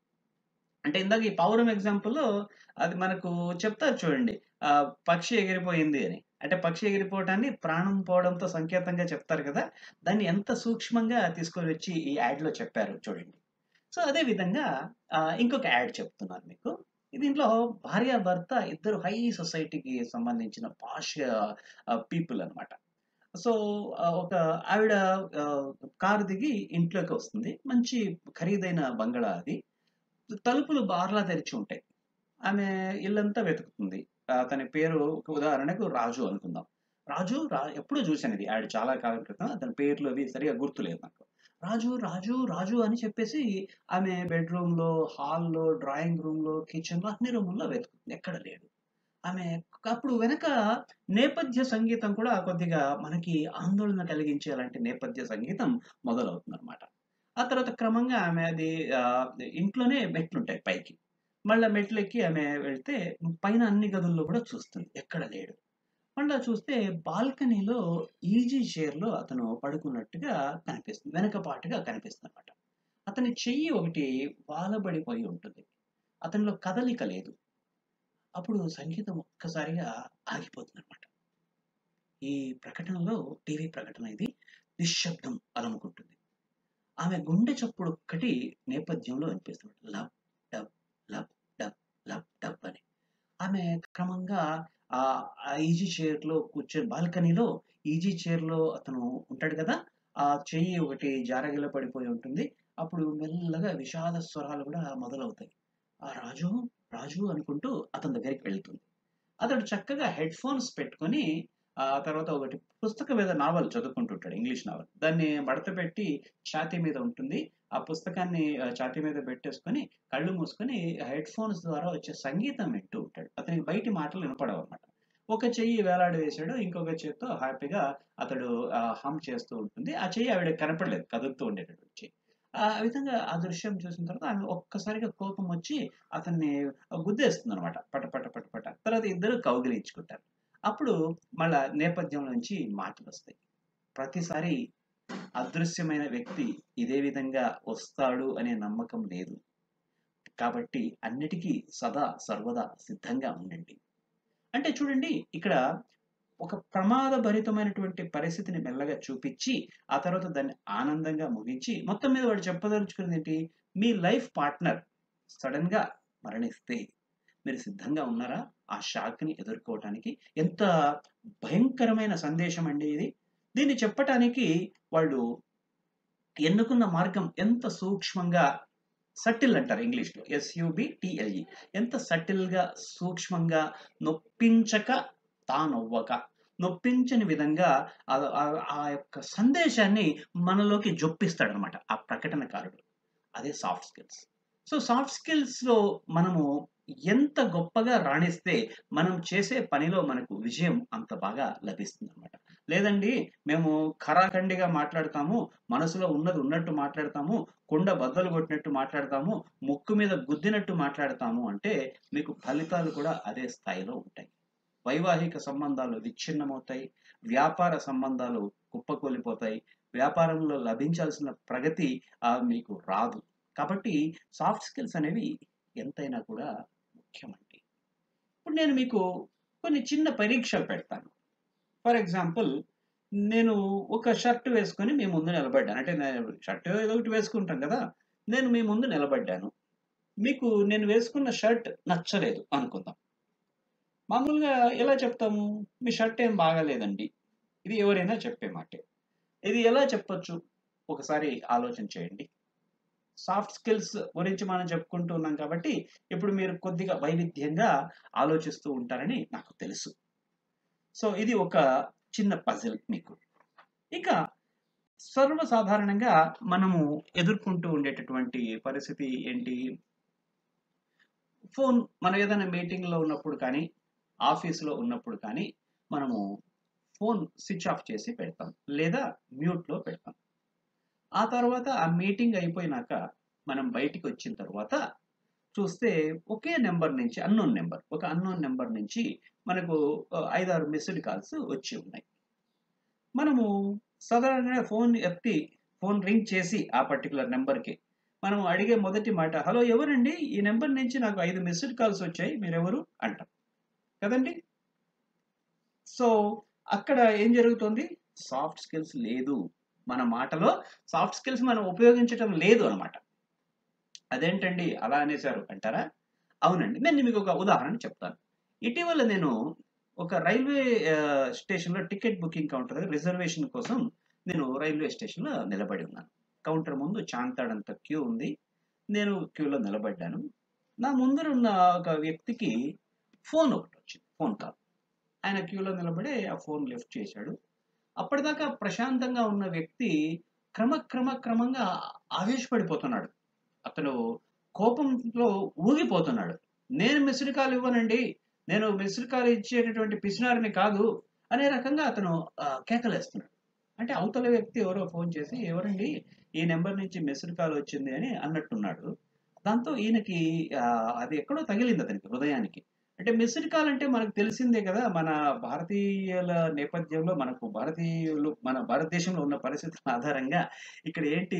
అంటే ఇందాక ఈ పావురం ఎగ్జాంపుల్‌లో అది మనకు చెప్తారు చూడండి. ఆహ్, పక్షి ఎగిరిపోయింది అని. అంటే పక్షి ఎగిరిపోవటాన్ని ప్రాణం పోవడంతో సంకేతంగా చెప్తారు కదా! దాన్ని ఎంత సూక్ష్మంగా తీసుకొనొచ్చి ఈ యాడ్‌లో చెప్పారు చూడండి. సో, అదే విధంగా ఆహ్, ఇంకొక యాడ్ చెప్తున్నాను మీకు. దీంట్లో భార్యాభర్త ఇద్దరు హై సొసైటీకి సంబంధించిన పాష్ ఆహ్, పీపుల్ అన్నమాట. సో, ఆహ్, ఒక ఆవిడ ఆహ్, కారు దిగి ఇంట్లోకొస్తుంది. మంచి ఖరీదైన బంగళా అది. తలుపులు బార్లా తెరిచి ఉంటాయి. ఆమె ఇల్లంతా వెతుకుతుంది. అతని పేరు ఉదాహరణకు రాజు అనుకుందాం. రాజు రా ఎప్పుడో చూసానిది యాడ్ చాలా కాలం క్రితం. అతని పేర్లు అవి సరిగ్గా గుర్తులేదు నాకు. రాజు, రాజు, రాజు అని చెప్పేసి ఆమె బెడ్‌రూమ్‌లో, హాల్‌లో, డ్రాయింగ్ రూమ్‌లో, కిచెన్‌లో అన్ని రూముల్లో వెతుకుతుంది. ఎక్కడ లేడు. ఆమె అప్పుడు వెనక నేపథ్య సంగీతం కూడా కొద్దిగా మనకి ఆందోళన కలిగించేలాంటి నేపథ్య సంగీతం మొదలవుతుందనమాట. ఆ తర్వాత క్రమంగా ఆమె అది ఆహ్, ఇంట్లోనే మెట్లుంటాయి పైకి. మళ్ళా మెట్లెక్కి ఆమె వెళ్తే పైన అన్ని గదుల్లో కూడా చూస్తుంది. ఎక్కడ లేడు. మళ్ళా చూస్తే బాల్కనీలో ఈజీ చైర్‌లో అతను పడుకున్నట్టుగా కనిపిస్తుంది. వెనకపాటుగా కనిపిస్తుందనమాట. అతని చెయ్యి ఒకటి వాలబడిపోయి ఉంటుంది. అతనిలో కదలిక లేదు. అప్పుడు సంగీతం ఒక్కసారిగా ఆగిపోతుందనమాట. ఈ ప్రకటనలో టీవీ ప్రకటన ఇది. నిశ్శబ్దం అలముకుంటుంది. ఆమె గుండె చప్పుడొక్కటి నేపథ్యంలో వినిపిస్తుంది. Lub dub, lub dub, lub dub అని. ఆమె క్రమంగా ఆహ్, ఆ ఈజీ చైర్‌లో కూర్చొని బాల్కనీలో ఈజీ చైర్‌లో అతను ఉంటాడు కదా! ఆ చెయ్యి ఒకటి జారగిల పడిపోయి ఉంటుంది. అప్పుడు మెల్లగా విషాద స్వరాలు కూడా మొదలవుతాయి. ఆ రాజు, రాజు అనుకుంటూ అతని దగ్గరికి వెళ్తుంది. అతడు చక్కగా హెడ్‌ఫోన్స్ పెట్టుకొని ఆహ్, తర్వాత ఒకటి పుస్తకం ఏదో నావెల్ చదువుకుంటుంటాడు. English novel. దాన్ని మడత పెట్టి ఛాతీ మీద ఉంటుంది. ఆ పుస్తకాన్ని ఆహ్, ఛాతీ మీద పెట్టేసుకొని, కళ్ళు మూసుకొని హెడ్‌ఫోన్స్ ద్వారా వచ్చే సంగీతం వింటూ ఉంటాడు. అతనికి బయటి మాటలు వినపడవన్నమాట. ఒక చెయ్యి వేలాడదీశాడు. ఇంకొక చేత్తో హ్యాపీగా అతడు ఆహ్, హమ్ చేస్తూ ఉంటుంది. ఆ చెయ్యి ఆవిడకి కనపడలేదు. కదులుతూ ఉండేటటువంటి చెయ్యి. ఆ విధంగా ఆ దృశ్యం చూసిన తర్వాత ఆమె ఒక్కసారిగా కోపమొచ్చి అతన్ని గుద్దేస్తుందనమాట. పట పట పట పట. తర్వాత ఇద్దరు కౌగిలించుకుంటారు. అప్పుడు మళ్ళా నేపథ్యం నుంచి మాటలొస్తాయి. ప్రతిసారి అదృశ్యమైన వ్యక్తి ఇదే విధంగా వస్తాడు అనే నమ్మకం లేదు. కాబట్టి అన్నిటికీ సదా, సర్వదా సిద్ధంగా ఉండండి. అంటే చూడండి ఇక్కడ ఒక ప్రమాదభరితమైనటువంటి పరిస్థితిని మెల్లగా చూపిచ్చి, ఆ తర్వాత దాన్ని ఆనందంగా ముగించి, మొత్తం మీద వాడు చెప్పదలుచుకున్నదేంటి? మీ లైఫ్ పార్ట్నర్ సడెన్‌గా మరణిస్తే మీరు సిద్ధంగా ఉన్నారా? ఆ షాక్‌ని ఎదుర్కోవటానికి? ఎంత భయంకరమైన సందేశం అండి ఇది. దీన్ని చెప్పటానికి వాళ్ళు ఎన్నుకున్న మార్గం ఎంత సూక్ష్మంగా సటిల్ అంటారు ఇంగ్లీష్‌లో. ఎస్-యు-బి-టి-ఎల్-ఇ ఎంత సటిల్‌గా, సూక్ష్మంగా, నొప్పించక తానొవ్వక, నొప్పించని విధంగా ఆహ్, ఆహ్, ఆ యొక్క సందేశాన్ని మనలోకి జొప్పిస్తాడనమాట ఆ ప్రకటనకారుడు. అదే సాఫ్ట్ స్కిల్స్. సో, సాఫ్ట్ స్కిల్స్‌లో మనము ఎంత గొప్పగా రాణిస్తే, మనం చేసే పనిలో మనకు విజయం అంత బాగా లభిస్తుందనమాట. లేదండి మేము ఖరాఖండిగా మాట్లాడతాము, మనసులో ఉన్నది ఉన్నట్టు మాట్లాడతాము, కుండ బద్దలు కొట్టినట్టు మాట్లాడతాము, ముక్కు మీద గుద్దినట్టు మాట్లాడతాము అంటే, మీకు ఫలితాలు కూడా అదే స్థాయిలో ఉంటాయి. వైవాహిక సంబంధాలు విచ్ఛిన్నమవుతాయి. వ్యాపార సంబంధాలు కుప్పకూలిపోతాయి. వ్యాపారంలో లభించాల్సిన ప్రగతి ఆహ్, మీకు రాదు. కాబట్టి సాఫ్ట్ స్కిల్స్ అనేవి ఎంతైనా కూడా ముఖ్యమండి. ఇప్పుడు నేను మీకు కొన్ని చిన్న పరీక్షలు పెడతాను. ఫర్ ఎగ్జాంపుల్ నేను ఒక షర్ట్ వేసుకొని మీ ముందు నిలబడ్డాను. అంటే నేను షర్ట్ ఏదో ఒకటి వేసుకుంటాం కదా! నేను మీ ముందు నిలబడ్డాను. మీకు నేను వేసుకున్న షర్ట్ నచ్చలేదు అనుకుందాం. మామూలుగా ఎలా చెప్తాము? మీ షర్ట్ ఏం బాగాలేదండి. ఇది ఎవరైనా చెప్పే మాటే. ఇది ఎలా చెప్పొచ్చు? ఒకసారి ఆలోచన చేయండి. సాఫ్ట్ స్కిల్స్ గురించి మనం చెప్పుకుంటూ ఉన్నాం కాబట్టి, ఇప్పుడు మీరు కొద్దిగా వైవిధ్యంగా ఆలోచిస్తూ ఉంటారని నాకు తెలుసు. సో, ఇది ఒక చిన్న పజిల్ మీకు. ఇక సర్వసాధారణంగా మనము ఎదుర్కొంటూ ఉండేటటువంటి పరిస్థితి ఏంటి? ఫోన్ మనం ఏదైనా మీటింగ్‌లో ఉన్నప్పుడు కానీ, ఆఫీస్‌లో ఉన్నప్పుడు కానీ, మనము ఫోన్ స్విచ్ ఆఫ్ చేసి పెడతాం. లేదా మ్యూట్‌లో పెడతాం. ఆ తర్వాత ఆ మీటింగ్ అయిపోయినాక మనం బయటికొచ్చిన తర్వాత చూస్తే ఒకే నంబర్ నుంచి అన్‌నోన్ నంబర్. ఒక అన్‌నోన్ నంబర్ నుంచి మనకు ఆహ్, ఐదు, ఆరు మిస్డ్ కాల్స్ వచ్చి ఉన్నాయి. మనము సాధారణంగా ఫోన్ ఎత్తి ఫోన్ రింగ్ చేసి ఆ పర్టిక్యులర్ నంబర్‌కి మనం అడిగే మొదటి మాట, "హలో ఎవరండి? ఈ నంబర్ నుంచి నాకు ఐదు మిస్డ్ కాల్స్ వచ్చాయి. మీరెవరు?" అంటాం. కదండీ! సో, అక్కడ ఏం జరుగుతోంది? సాఫ్ట్ స్కిల్స్ లేదు. మన మాటలో సాఫ్ట్ స్కిల్స్ మనం ఉపయోగించటం లేదు అన్నమాట. అదేంటండి అలా అనేసారు అంటారా? అవునండి. నేను మీకొక ఉదాహరణ చెప్తాను. ఇటీవల నేను ఒక రైల్వే ఆహ్, స్టేషన్‌లో టికెట్ బుకింగ్ కౌంటర్ దగ్గర రిజర్వేషన్ కోసం నేను రైల్వే స్టేషన్‌లో నిలబడి ఉన్నాను. కౌంటర్ ముందు చాంతాడంత క్యూ ఉంది. నేను క్యూలో నిలబడ్డాను. నా ముందర ఉన్న ఒక వ్యక్తికి ఫోన్ ఒకటొచ్చింది. Phone call. ఆయన క్యూలో నిలబడి ఆ ఫోన్ లిఫ్ట్ చేశాడు. అప్పటిదాకా ప్రశాంతంగా ఉన్న వ్యక్తి క్రమ క్రమ క్రమంగా ఆవేశపడిపోతున్నాడు. అతను కోపంలో ఊగిపోతున్నాడు. నేను మిస్డ్ కాల్ ఇవ్వనండి. నేను మిస్డ్ కాల్ ఇచ్చేటటువంటి పిసినారిని కాదు. అనే రకంగా అతను ఆహ్, కేకలేస్తున్నాడు. అంటే అవతల వ్యక్తి ఎవరో ఫోన్ చేసి, "ఎవరండి? ఈ నంబర్ నుంచి మిస్డ్ కాల్ వచ్చింది" అని అన్నట్టున్నాడు. దాంతో ఈయనకి ఆహ్, అది ఎక్కడో తగిలింది అతనికి హృదయానికి. అంటే మిస్డ్ కాల్ అంటే మనకు తెలిసిందే కదా! మన భారతీయుల నేపథ్యంలో మనకు భారతీయులు మన భారతదేశంలో ఉన్న పరిస్థితుల ఆధారంగా ఇక్కడ ఏంటి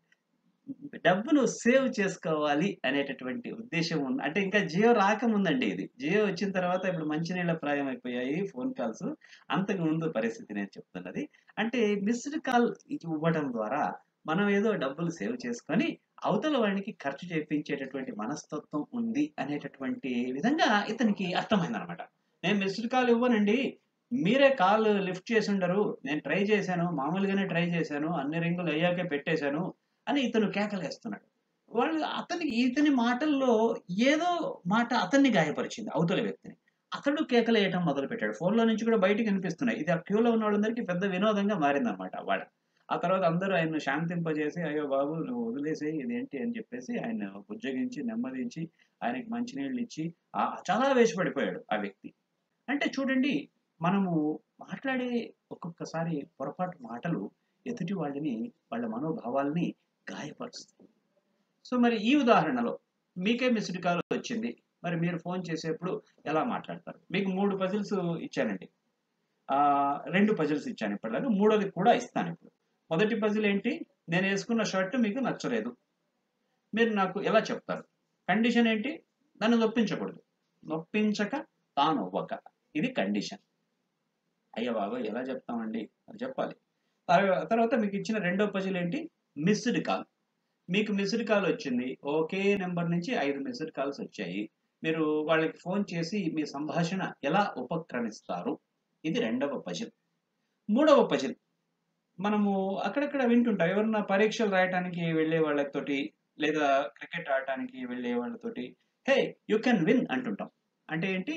డబ్బును సేవ్ చేసుకోవాలి అనేటటువంటి ఉద్దేశ్యం ఉన్న అంటే ఇంకా జియో రాకముందండి ఇది. జియో వచ్చిన తర్వాత ఇప్పుడు మంచినీళ్ళ ప్రాయం అయిపోయాయి ఫోన్ కాల్స్. అంతకు ముందు పరిస్థితి నేను చెప్తున్నది. అంటే మిస్డ్ కాల్ ఇవ్వడం ద్వారా మనం ఏదో డబ్బులు సేవ్ చేసుకొని, అవతల వాడికి ఖర్చు చేపించేటటువంటి మనస్తత్వం ఉంది అనేటటువంటి విధంగా ఇతనికి అర్థమైందనమాట. నేను మిస్డ్ కాల్ ఇవ్వనండి. మీరే కాల్ లిఫ్ట్ చేసుండరు. నేను ట్రై చేశాను. మామూలుగానే ట్రై చేశాను. అన్ని రింగులు అయ్యాకే పెట్టేశాను. అని ఇతను కేకలేస్తున్నాడు. వాళ్ళు అతనికి ఇతని మాటల్లో ఏదో మాట అతన్ని గాయపరిచింది అవతల వ్యక్తిని. అతడు కేకలేయటం మొదలుపెట్టాడు. ఫోన్‌లో నుంచి కూడా బయటికి వినిపిస్తున్నాయి. ఇది ఆ క్యూలో ఉన్న వాళ్ళందరికీ పెద్ద వినోదంగా మారిందన్నమాట వాడ. ఆ తర్వాత అందరూ ఆయన్ను శాంతింపజేసి, "అయ్యో బాబు! నువ్వు వదిలేసేయి ఇదేంటి" అని చెప్పేసి ఆయన్ని బుజ్జగించి, నెమ్మదించి, ఆయనకి మంచినీళ్ళిచ్చి ఆహ్, చాలా ఆవేశపడిపోయాడు ఆ వ్యక్తి. అంటే చూడండి, మనము మాట్లాడే ఒక్కొక్కసారి పొరపాటు మాటలు ఎదుటి వాళ్ళని, వాళ్ళ మనోభావాల్ని గాయపరుస్తాయి. సో, మరి ఈ ఉదాహరణలో మీకే మిస్డ్ కాల్ వచ్చింది. మరి మీరు ఫోన్ చేసేప్పుడు ఎలా మాట్లాడతారు? మీకు మూడు పజిల్స్ ఇచ్చానండి. ఆహ్, రెండు పజిల్స్ ఇచ్చాను ఇప్పటిదాకా. మూడోది కూడా ఇస్తానిప్పుడు. మొదటి పజిల్ ఏంటి? నేనేసుకున్న షర్ట్ మీకు నచ్చలేదు. మీరు నాకు ఎలా చెప్తారు? కండిషన్ ఏంటి? నన్ను నొప్పించకూడదు. నొప్పించక తానొవ్వక. ఇది కండిషన్. అయ్య బాబోయ్! ఎలా చెప్తామండి? అది చెప్పాలి. తర్వా తర్వాత మీకిచ్చిన రెండో పజిల్ ఏంటి? Missed call. మీకు మిస్డ్ కాల్ వచ్చింది. ఒకే నంబర్ నుంచి ఐదు మిస్డ్ కాల్స్ వచ్చాయి. మీరు వాళ్ళకి ఫోన్ చేసి మీ సంభాషణ ఎలా ఉపక్రమిస్తారు? ఇది రెండవ పజిల్. మూడవ పజిల్ మనము అక్కడక్కడ వింటుంటాం. ఎవరన్నా పరీక్షలు రాయటానికి వెళ్ళే వాళ్ళతోటి లేదా క్రికెట్ ఆడటానికి వెళ్ళే వాళ్ళతోటి హే! యూ కెన్ విన్ అంటుంటాం. అంటే ఏంటి?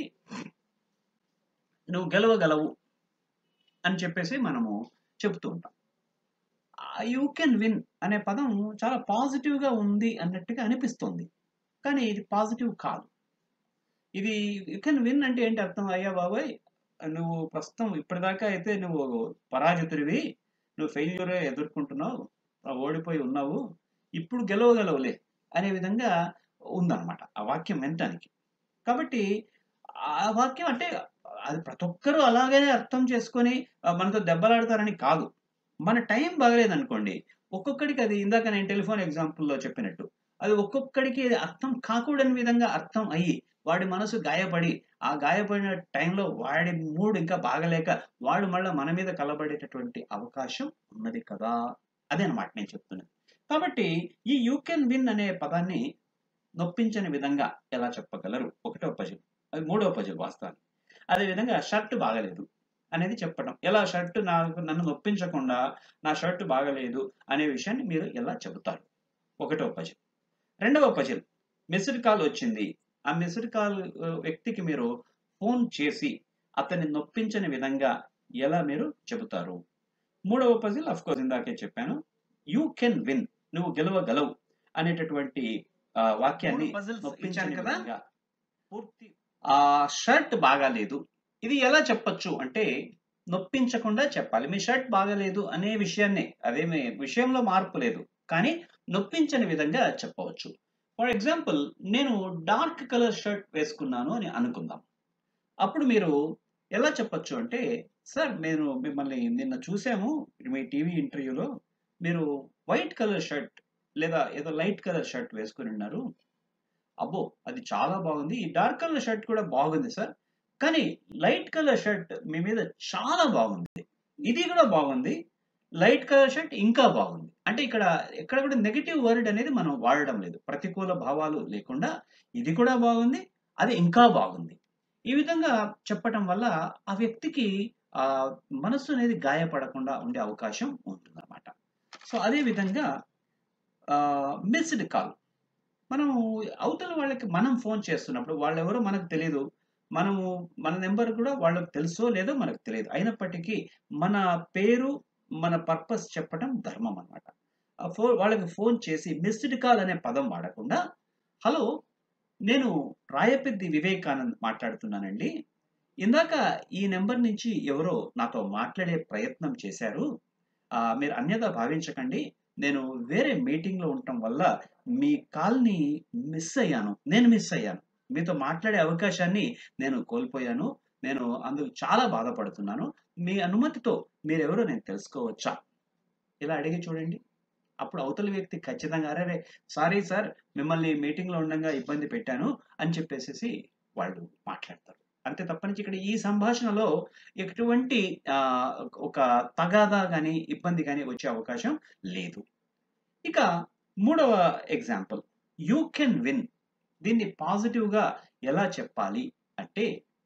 నువ్వు గెలవగలవు అని చెప్పేసి మనము చెప్తూ ఉంటాం. ఆ యూ కెన్ విన్ అనే పదం చాలా పాజిటివ్‌గా ఉంది అన్నట్టుగా అనిపిస్తుంది. కానీ ఇది పాజిటివ్ కాదు. ఇది యూ కెన్ విన్ అంటే ఏంటి అర్థం? అయ్యా బాబోయ్! నువ్వు ప్రస్తుతం ఇప్పటిదాకా అయితే నువ్వు పరాజితుడివి. నువ్వు ఫెయిల్యూరే ఎదుర్కొంటున్నావు. ఆహ్, ఓడిపోయి ఉన్నావు. ఇప్పుడు గెలవగలవులే అనే విధంగా ఉందన్నమాట. ఆ వాక్యం వినటానికి. కాబట్టి ఆ వాక్యం అంటే అది ప్రతి ఒక్కరు అలాగనే అర్థం చేసుకొని ఆహ్, మనతో దెబ్బలాడతారని కాదు. మన టైం బాగలేదనుకోండి, ఒక్కొక్కడికి అది ఇందాక నేను టెలిఫోన్ ఎగ్జాంపుల్‌లో చెప్పినట్టు, అది ఒక్కొక్కడికి అర్థం కాకూడని విధంగా అర్థం అయ్యి, వాడి మనసు గాయపడి, ఆ గాయపడిన టైంలో వాడి మూడ్ ఇంకా బాగాలేక, వాడు మళ్ళా మన మీద కలబడేటటువంటి అవకాశం ఉన్నది కదా! అదనమాట నేను చెప్తున్నది. కాబట్టి ఈ యూ కెన్ విన్ అనే పదాన్ని నొప్పించని విధంగా ఎలా చెప్పగలరు? ఒకటో పజిల్. అది మూడో పజిల్ వాస్తవానికి. అదే విధంగా షర్ట్ బాగాలేదు అనేది చెప్పడం. ఎలా షర్ట్ నాకు నన్ను నొప్పించకుండా నా షర్ట్ బాగాలేదు అనే విషయాన్ని మీరు ఎలా చెబుతారు? ఒకటో పజిల్. రెండవ పజిల్ మిస్డ్ కాల్ వచ్చింది. ఆ మిస్డ్ కాల్ ఆహ్, వ్యక్తికి మీరు ఫోన్ చేసి అతన్ని నొప్పించని విధంగా ఎలా మీరు చెబుతారు? మూడవ పజిల్ ఆఫ్‌కోర్స్ ఇందాకే చెప్పాను. You can win. నువ్వు గెలవగలవు అనేటటువంటి ఆహ్, మూడు వాక్యాన్ని పజిల్స్ ఇచ్చాను నొప్పించని కదా! విధంగా పూర్తి ఆహ్, షర్ట్ బాగాలేదు. ఇది ఎలా చెప్పొచ్చు అంటే నొప్పించకుండా చెప్పాలి. మీ షర్ట్ బాగాలేదు అనే విషయాన్నే అదేమి విషయంలో మార్పు లేదు. కానీ నొప్పించని విధంగా చెప్పవచ్చు. ఫర్ ఎగ్జాంపుల్ నేను డార్క్ కలర్ షర్ట్ వేసుకున్నాను అని అనుకుందాం. అప్పుడు మీరు ఎలా చెప్పొచ్చు అంటే, "సార్ నేను మిమ్మల్ని నిన్న చూసాము మీ టీవీ ఇంటర్వ్యూలో. మీరు వైట్ కలర్ షర్ట్ లేదా ఏదో లైట్ కలర్ షర్ట్ వేసుకొనున్నారు. అబ్బో! అది చాలా బాగుంది. ఈ డార్క్ కలర్ షర్ట్ కూడా బాగుంది సార్. కానీ లైట్ కలర్ షర్ట్ మీ మీద చాలా బాగుంది. ఇది కూడా బాగుంది. లైట్ కలర్ షర్ట్ ఇంకా బాగుంది." అంటే ఇక్కడ ఎక్కడ కూడా నెగెటివ్ వర్డ్ అనేది మనం వాడడం లేదు. ప్రతికూల భావాలు లేకుండా ఇది కూడా బాగుంది. అది ఇంకా బాగుంది. ఈ విధంగా చెప్పటం వల్ల ఆ వ్యక్తికి ఆహ్, మనస్సు అనేది గాయపడకుండా ఉండే అవకాశం ఉంటుందన్నమాట. సో, అదే విధంగా ఆహ్, మిస్డ్ కాల్. మనము అవతల వాళ్ళకి మనం ఫోన్ చేస్తున్నప్పుడు వాళ్ళెవరో మనకు తెలీదు. మనము మన నంబర్ కూడా వాళ్ళకి తెలుసో లేదో మనకు తెలీదు. అయినప్పటికీ మన పేరు, మన పర్పస్ చెప్పడం ధర్మం అన్నమాట. ఆ ఫో వాళ్ళకి ఫోన్ చేసి మిస్డ్ కాల్ అనే పదం వాడకుండా, "హలో! నేను రాయపెద్ది వివేకానంద్ మాట్లాడుతున్నానండి. ఇందాక ఈ నంబర్ నుంచి ఎవరో నాతో మాట్లాడే ప్రయత్నం చేశారు. ఆహ్, మీరు అన్యథా భావించకండి. నేను వేరే మీటింగ్‌లో ఉండటం వల్ల మీ కాల్‌ని మిస్ అయ్యాను. నేను మిస్ అయ్యాను. మీతో మాట్లాడే అవకాశాన్ని నేను కోల్పోయాను. నేను అందుకు చాలా బాధపడుతున్నాను. మీ అనుమతితో మీరెవరో నేను తెలుసుకోవచ్చా?" ఇలా అడిగి చూడండి. అప్పుడు అవతలి వ్యక్తి ఖచ్చితంగా "అరెరే! సారీ సార్ మిమ్మల్ని మీటింగ్‌లో ఉండంగా ఇబ్బంది పెట్టాను" అని చెప్పేసేసి వాళ్ళు మాట్లాడతారు. అంతే తప్పనిచ్చి ఇక్కడ ఈ సంభాషణలో ఎటువంటి ఆహ్, ఒక తగాదా గాని, ఇబ్బంది గాని వచ్చే అవకాశం లేదు. ఇక మూడవ ఎగ్జాంపుల్ యూ కెన్ విన్. దీన్ని పాజిటివ్‌గా ఎలా చెప్పాలి అంటే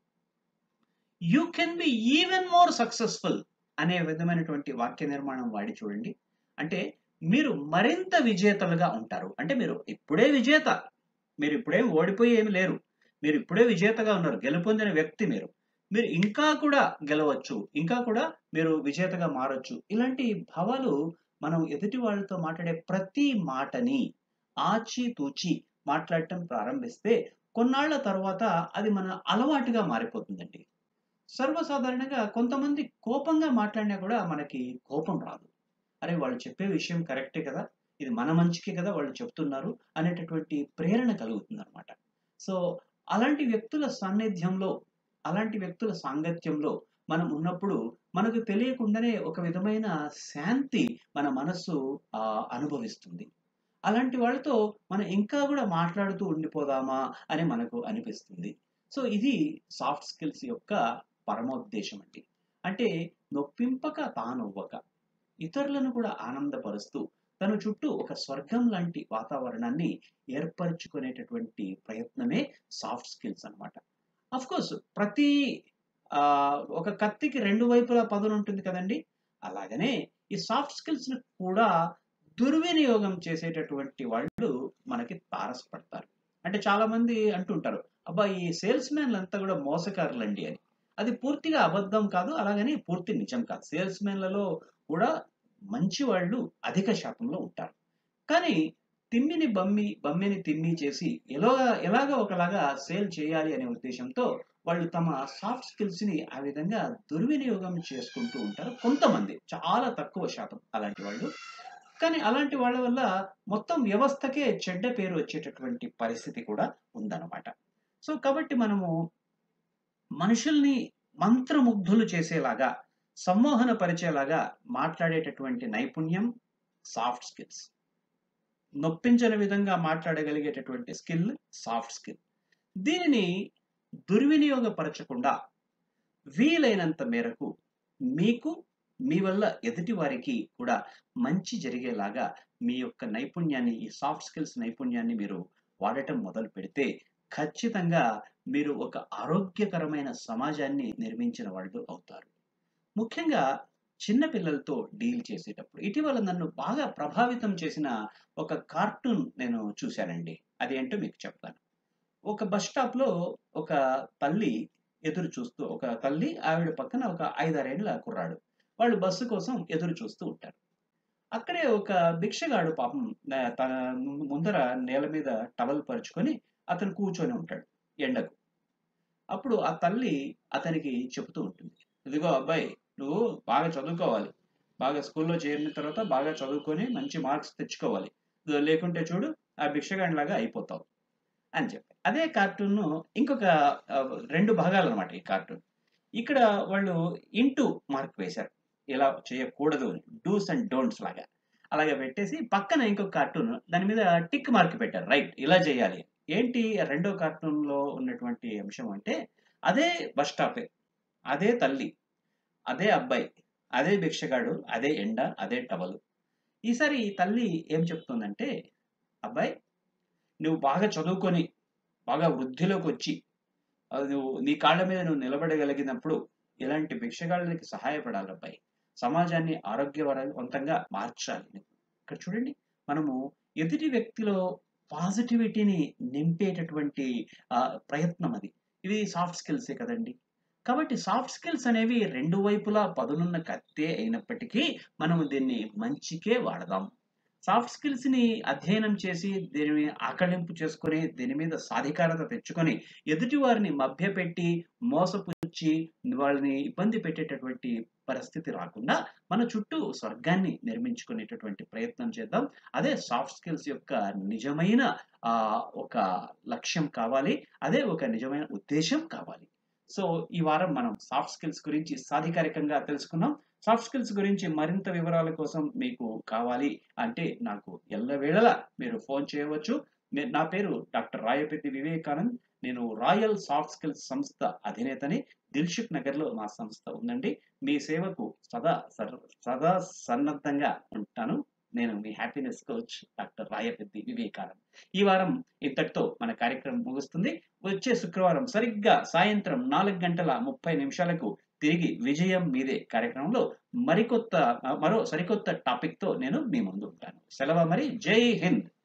you can be even more successful అనే విధమైనటువంటి వాక్య నిర్మాణం వాడి చూడండి. అంటే మీరు మరింత విజేతలుగా ఉంటారు. అంటే మీరు ఇప్పుడే విజేత. మీరు ఇప్పుడేమి ఓడిపోయి ఏమి లేరు. మీరు ఇప్పుడే విజేతగా ఉన్నారు. గెలుపొందిన వ్యక్తి మీరు. మీరు ఇంకా కూడా గెలవచ్చు. ఇంకా కూడా మీరు విజేతగా మారొచ్చు. ఇలాంటి భావాలు మనం ఎదుటి వాళ్ళతో మాట్లాడే ప్రతి మాటని ఆచితూచి మాట్లాడటం ప్రారంభిస్తే కొన్నాళ్ల తర్వాత అది మన అలవాటుగా మారిపోతుందండి. సర్వసాధారణంగా కొంతమంది కోపంగా మాట్లాడినా కూడా మనకి కోపం రాదు. అరే! వాళ్ళు చెప్పే విషయం కరెక్టే కదా! ఇది మన మంచికే కదా వాళ్ళు చెప్తున్నారు అనేటటువంటి ప్రేరణ కలుగుతుందనమాట. సో, అలాంటి వ్యక్తుల సాన్నిధ్యంలో, అలాంటి వ్యక్తుల సాంగత్యంలో మనం ఉన్నప్పుడు మనకు తెలియకుండానే ఒక విధమైన శాంతి మన మనస్సు ఆహ్, అనుభవిస్తుంది. అలాంటి వాళ్ళతో మనం ఇంకా గూడా మాట్లాడుతూ ఉండిపోదామా అని మనకు అనిపిస్తుంది. సో, ఇది సాఫ్ట్ స్కిల్స్ యొక్క పరమోద్దేశ్యం అండి. అంటే నొప్పింపక తానొవ్వక, ఇతరులను కూడా ఆనందపరుస్తూ, తన చుట్టూ ఒక స్వర్గం లాంటి వాతావరణాన్ని ఏర్పరచుకునేటటువంటి ప్రయత్నమే సాఫ్ట్ స్కిల్స్ అన్నమాట. ఆఫ్‌కోర్స్ ప్రతి ఆహ్, ఒక కత్తికి రెండు వైపులా పదునుంటుంది కదండీ! అలాగనే ఈ సాఫ్ట్ స్కిల్స్‌ని కూడా దుర్వినియోగం చేసేటటువంటి వాళ్ళు మనకి తారసపడతారు. అంటే చాలామంది అంటుంటారు, "అబ్బా! ఈ సేల్స్ మ్యాన్‌లంతా కూడా మోసకారులండి" అని. అది పూర్తిగా అబద్ధం కాదు. అలాగని పూర్తి నిజం కాదు. సేల్స్ మ్యాన్‌లలో కూడా మంచి వాళ్ళు అధిక శాతంలో ఉంటారు. కానీ తిమ్మిని బమ్మి, బమ్మిని తిమ్మి చేసి ఎలాగా ఎలాగో ఒకలాగా సేల్ చేయాలి అనే ఉద్దేశ్యంతో వాళ్ళు తమ సాఫ్ట్ స్కిల్స్‌ని ఆ విధంగా దుర్వినియోగం చేసుకుంటూ ఉంటారు. కొంతమంది చాలా తక్కువ శాతం అలాంటి వాళ్ళు. కానీ అలాంటి వాళ్ళ వల్ల మొత్తం వ్యవస్థకే చెడ్డ పేరు వచ్చేటటువంటి పరిస్థితి కూడా ఉందన్నమాట. సో, కాబట్టి మనము మనుషుల్ని మంత్రముగ్ధులు చేసేలాగా, సమ్మోహన పరిచేలాగా మాట్లాడేటటువంటి నైపుణ్యం సాఫ్ట్ స్కిల్స్. నొప్పించని విధంగా మాట్లాడగలిగేటటువంటి స్కిల్ సాఫ్ట్ స్కిల్. దీనిని దుర్వినియోగపరచకుండా వీలైనంత మేరకు మీకు, మీ వల్ల ఎదుటి వారికి కూడా మంచి జరిగేలాగా మీ యొక్క నైపుణ్యాన్ని, ఈ సాఫ్ట్ స్కిల్స్ నైపుణ్యాన్ని మీరు వాడటం మొదలుపెడితే ఖచ్చితంగా మీరు ఒక ఆరోగ్యకరమైన సమాజాన్ని నిర్మించిన వాళ్ళు అవుతారు. ముఖ్యంగా చిన్న పిల్లలతో డీల్ చేసేటప్పుడు ఇటీవల నన్ను బాగా ప్రభావితం చేసిన ఒక కార్టూన్ నేను చూశానండి. అదేంటో మీకు చెప్తాను. ఒక బస్ స్టాప్‌లో ఒక తల్లి ఎదురు చూస్తూ ఒక తల్లి, ఆవిడ పక్కన ఒక ఐదు, ఆరు ఏళ్ల కుర్రాడు. వాళ్ళు బస్సు కోసం ఎదురు చూస్తూ ఉంటారు. అక్కడే ఒక భిక్షగాడు పాపం న తన ము ముందర నేల మీద టవల్ పరుచుకొని అతను కూర్చొని ఉంటాడు ఎండకు. అప్పుడు ఆ తల్లి అతనికి చెబుతూ ఉంటుంది. "ఇదిగో అబ్బాయి, నువ్వు బాగా చదువుకోవాలి. బాగా స్కూల్‌లో చేరిన తర్వాత బాగా చదువుకొని మంచి మార్క్స్ తెచ్చుకోవాలి. ద లేకుంటే చూడు ఆ భిక్షగాడిలాగా అయిపోతావు" అని చెప్పి. అదే కార్టూన్‌ను ఇంకొక ఆహ్, రెండు భాగాలన్నమాట ఈ కార్టూన్. ఇక్కడ వాళ్ళు ఇంటూ మార్క్ వేశారు. ఇలా చేయకూడదు అని. డూస్ అండ్ డోంట్స్ లాగా. అలాగా పెట్టేసి పక్కన ఇంకొక కార్టూన్ దాని మీద టిక్ మార్క్ పెట్టారు. రైట్ ఇలా చేయాలి. ఏంటి రెండో కార్టూన్‌లో ఉన్నటువంటి అంశం అంటే అదే బస్ స్టాపే. అదే తల్లి, అదే అబ్బాయి, అదే భిక్షగాడు, అదే ఎండ, అదే టవలు. ఈసారి ఈ తల్లి ఏం చెప్తుందంటే, "అబ్బాయి, నువ్వు బాగా చదువుకొని, బాగా వృద్ధిలోకొచ్చి, ఆహ్, నువ్వు నీ కాళ్ళ మీద నువ్వు నిలబడగలిగినప్పుడు ఇలాంటి భిక్షగాళ్ళకి సహాయపడాలబ్బాయి. సమాజాన్ని ఆరోగ్యవరవంతంగా మార్చాలి నువ్వు." ఇక్కడ చూడండి, మనము ఎదుటి వ్యక్తిలో పాజిటివిటీని నింపేటటువంటి ఆహ్, ప్రయత్నం అది. ఇది సాఫ్ట్ స్కిల్సే కదండీ! కాబట్టి సాఫ్ట్ స్కిల్స్ అనేవి రెండు వైపులా పదునున్న కత్తే అయినప్పటికీ, మనము దీన్ని మంచికే వాడదాం. సాఫ్ట్ స్కిల్స్‌ని అధ్యయనం చేసి, దీనిని ఆకళింపు చేసుకొని, దీని మీద సాధికారత తెచ్చుకొని, ఎదుటి వారిని మభ్యపెట్టి, మోసపుచ్చి, వాళ్ళని ఇబ్బంది పెట్టేటటువంటి పరిస్థితి రాకుండా, మన చుట్టూ స్వర్గాన్ని నిర్మించుకునేటటువంటి ప్రయత్నం చేద్దాం. అదే సాఫ్ట్ స్కిల్స్ యొక్క నిజమైన ఆహ్, ఒక లక్ష్యం కావాలి. అదే ఒక నిజమైన ఉద్దేశ్యం కావాలి. సో, ఈ వారం మనం సాఫ్ట్ స్కిల్స్ గురించి సాధికారికంగా తెలుసుకున్నాం. సాఫ్ట్ స్కిల్స్ గురించి మరింత వివరాల కోసం మీకు కావాలి అంటే నాకు ఎల్లవేళలా మీరు ఫోన్ చేయవచ్చు. నే నా పేరు డాక్టర్ రాయపెద్ది వివేకానంద్. నేను రాయల్ సాఫ్ట్ స్కిల్స్ సంస్థ అధినేతని. దిల్‌సుఖ్ నగర్‌లో మా సంస్థ ఉందండి. మీ సేవకు సదా సర్ సదా సన్నద్ధంగా ఉంటాను. నేను మీ happiness coach doctor Rayapeddi Vivekanand. ఈ వారం ఇంతటితో మన కార్యక్రమం ముగుస్తుంది. వచ్చే శుక్రవారం సరిగ్గా సాయంత్రం నాలుగు గంటల ముప్పై నిమిషాలకు తిరిగి విజయం మీదే కార్యక్రమంలో మరికొత్త ఆహ్, మరో సరికొత్త టాపిక్‌తో నేను మీ ముందు ఉంటాను. సెలవు మరి. జై హింద్.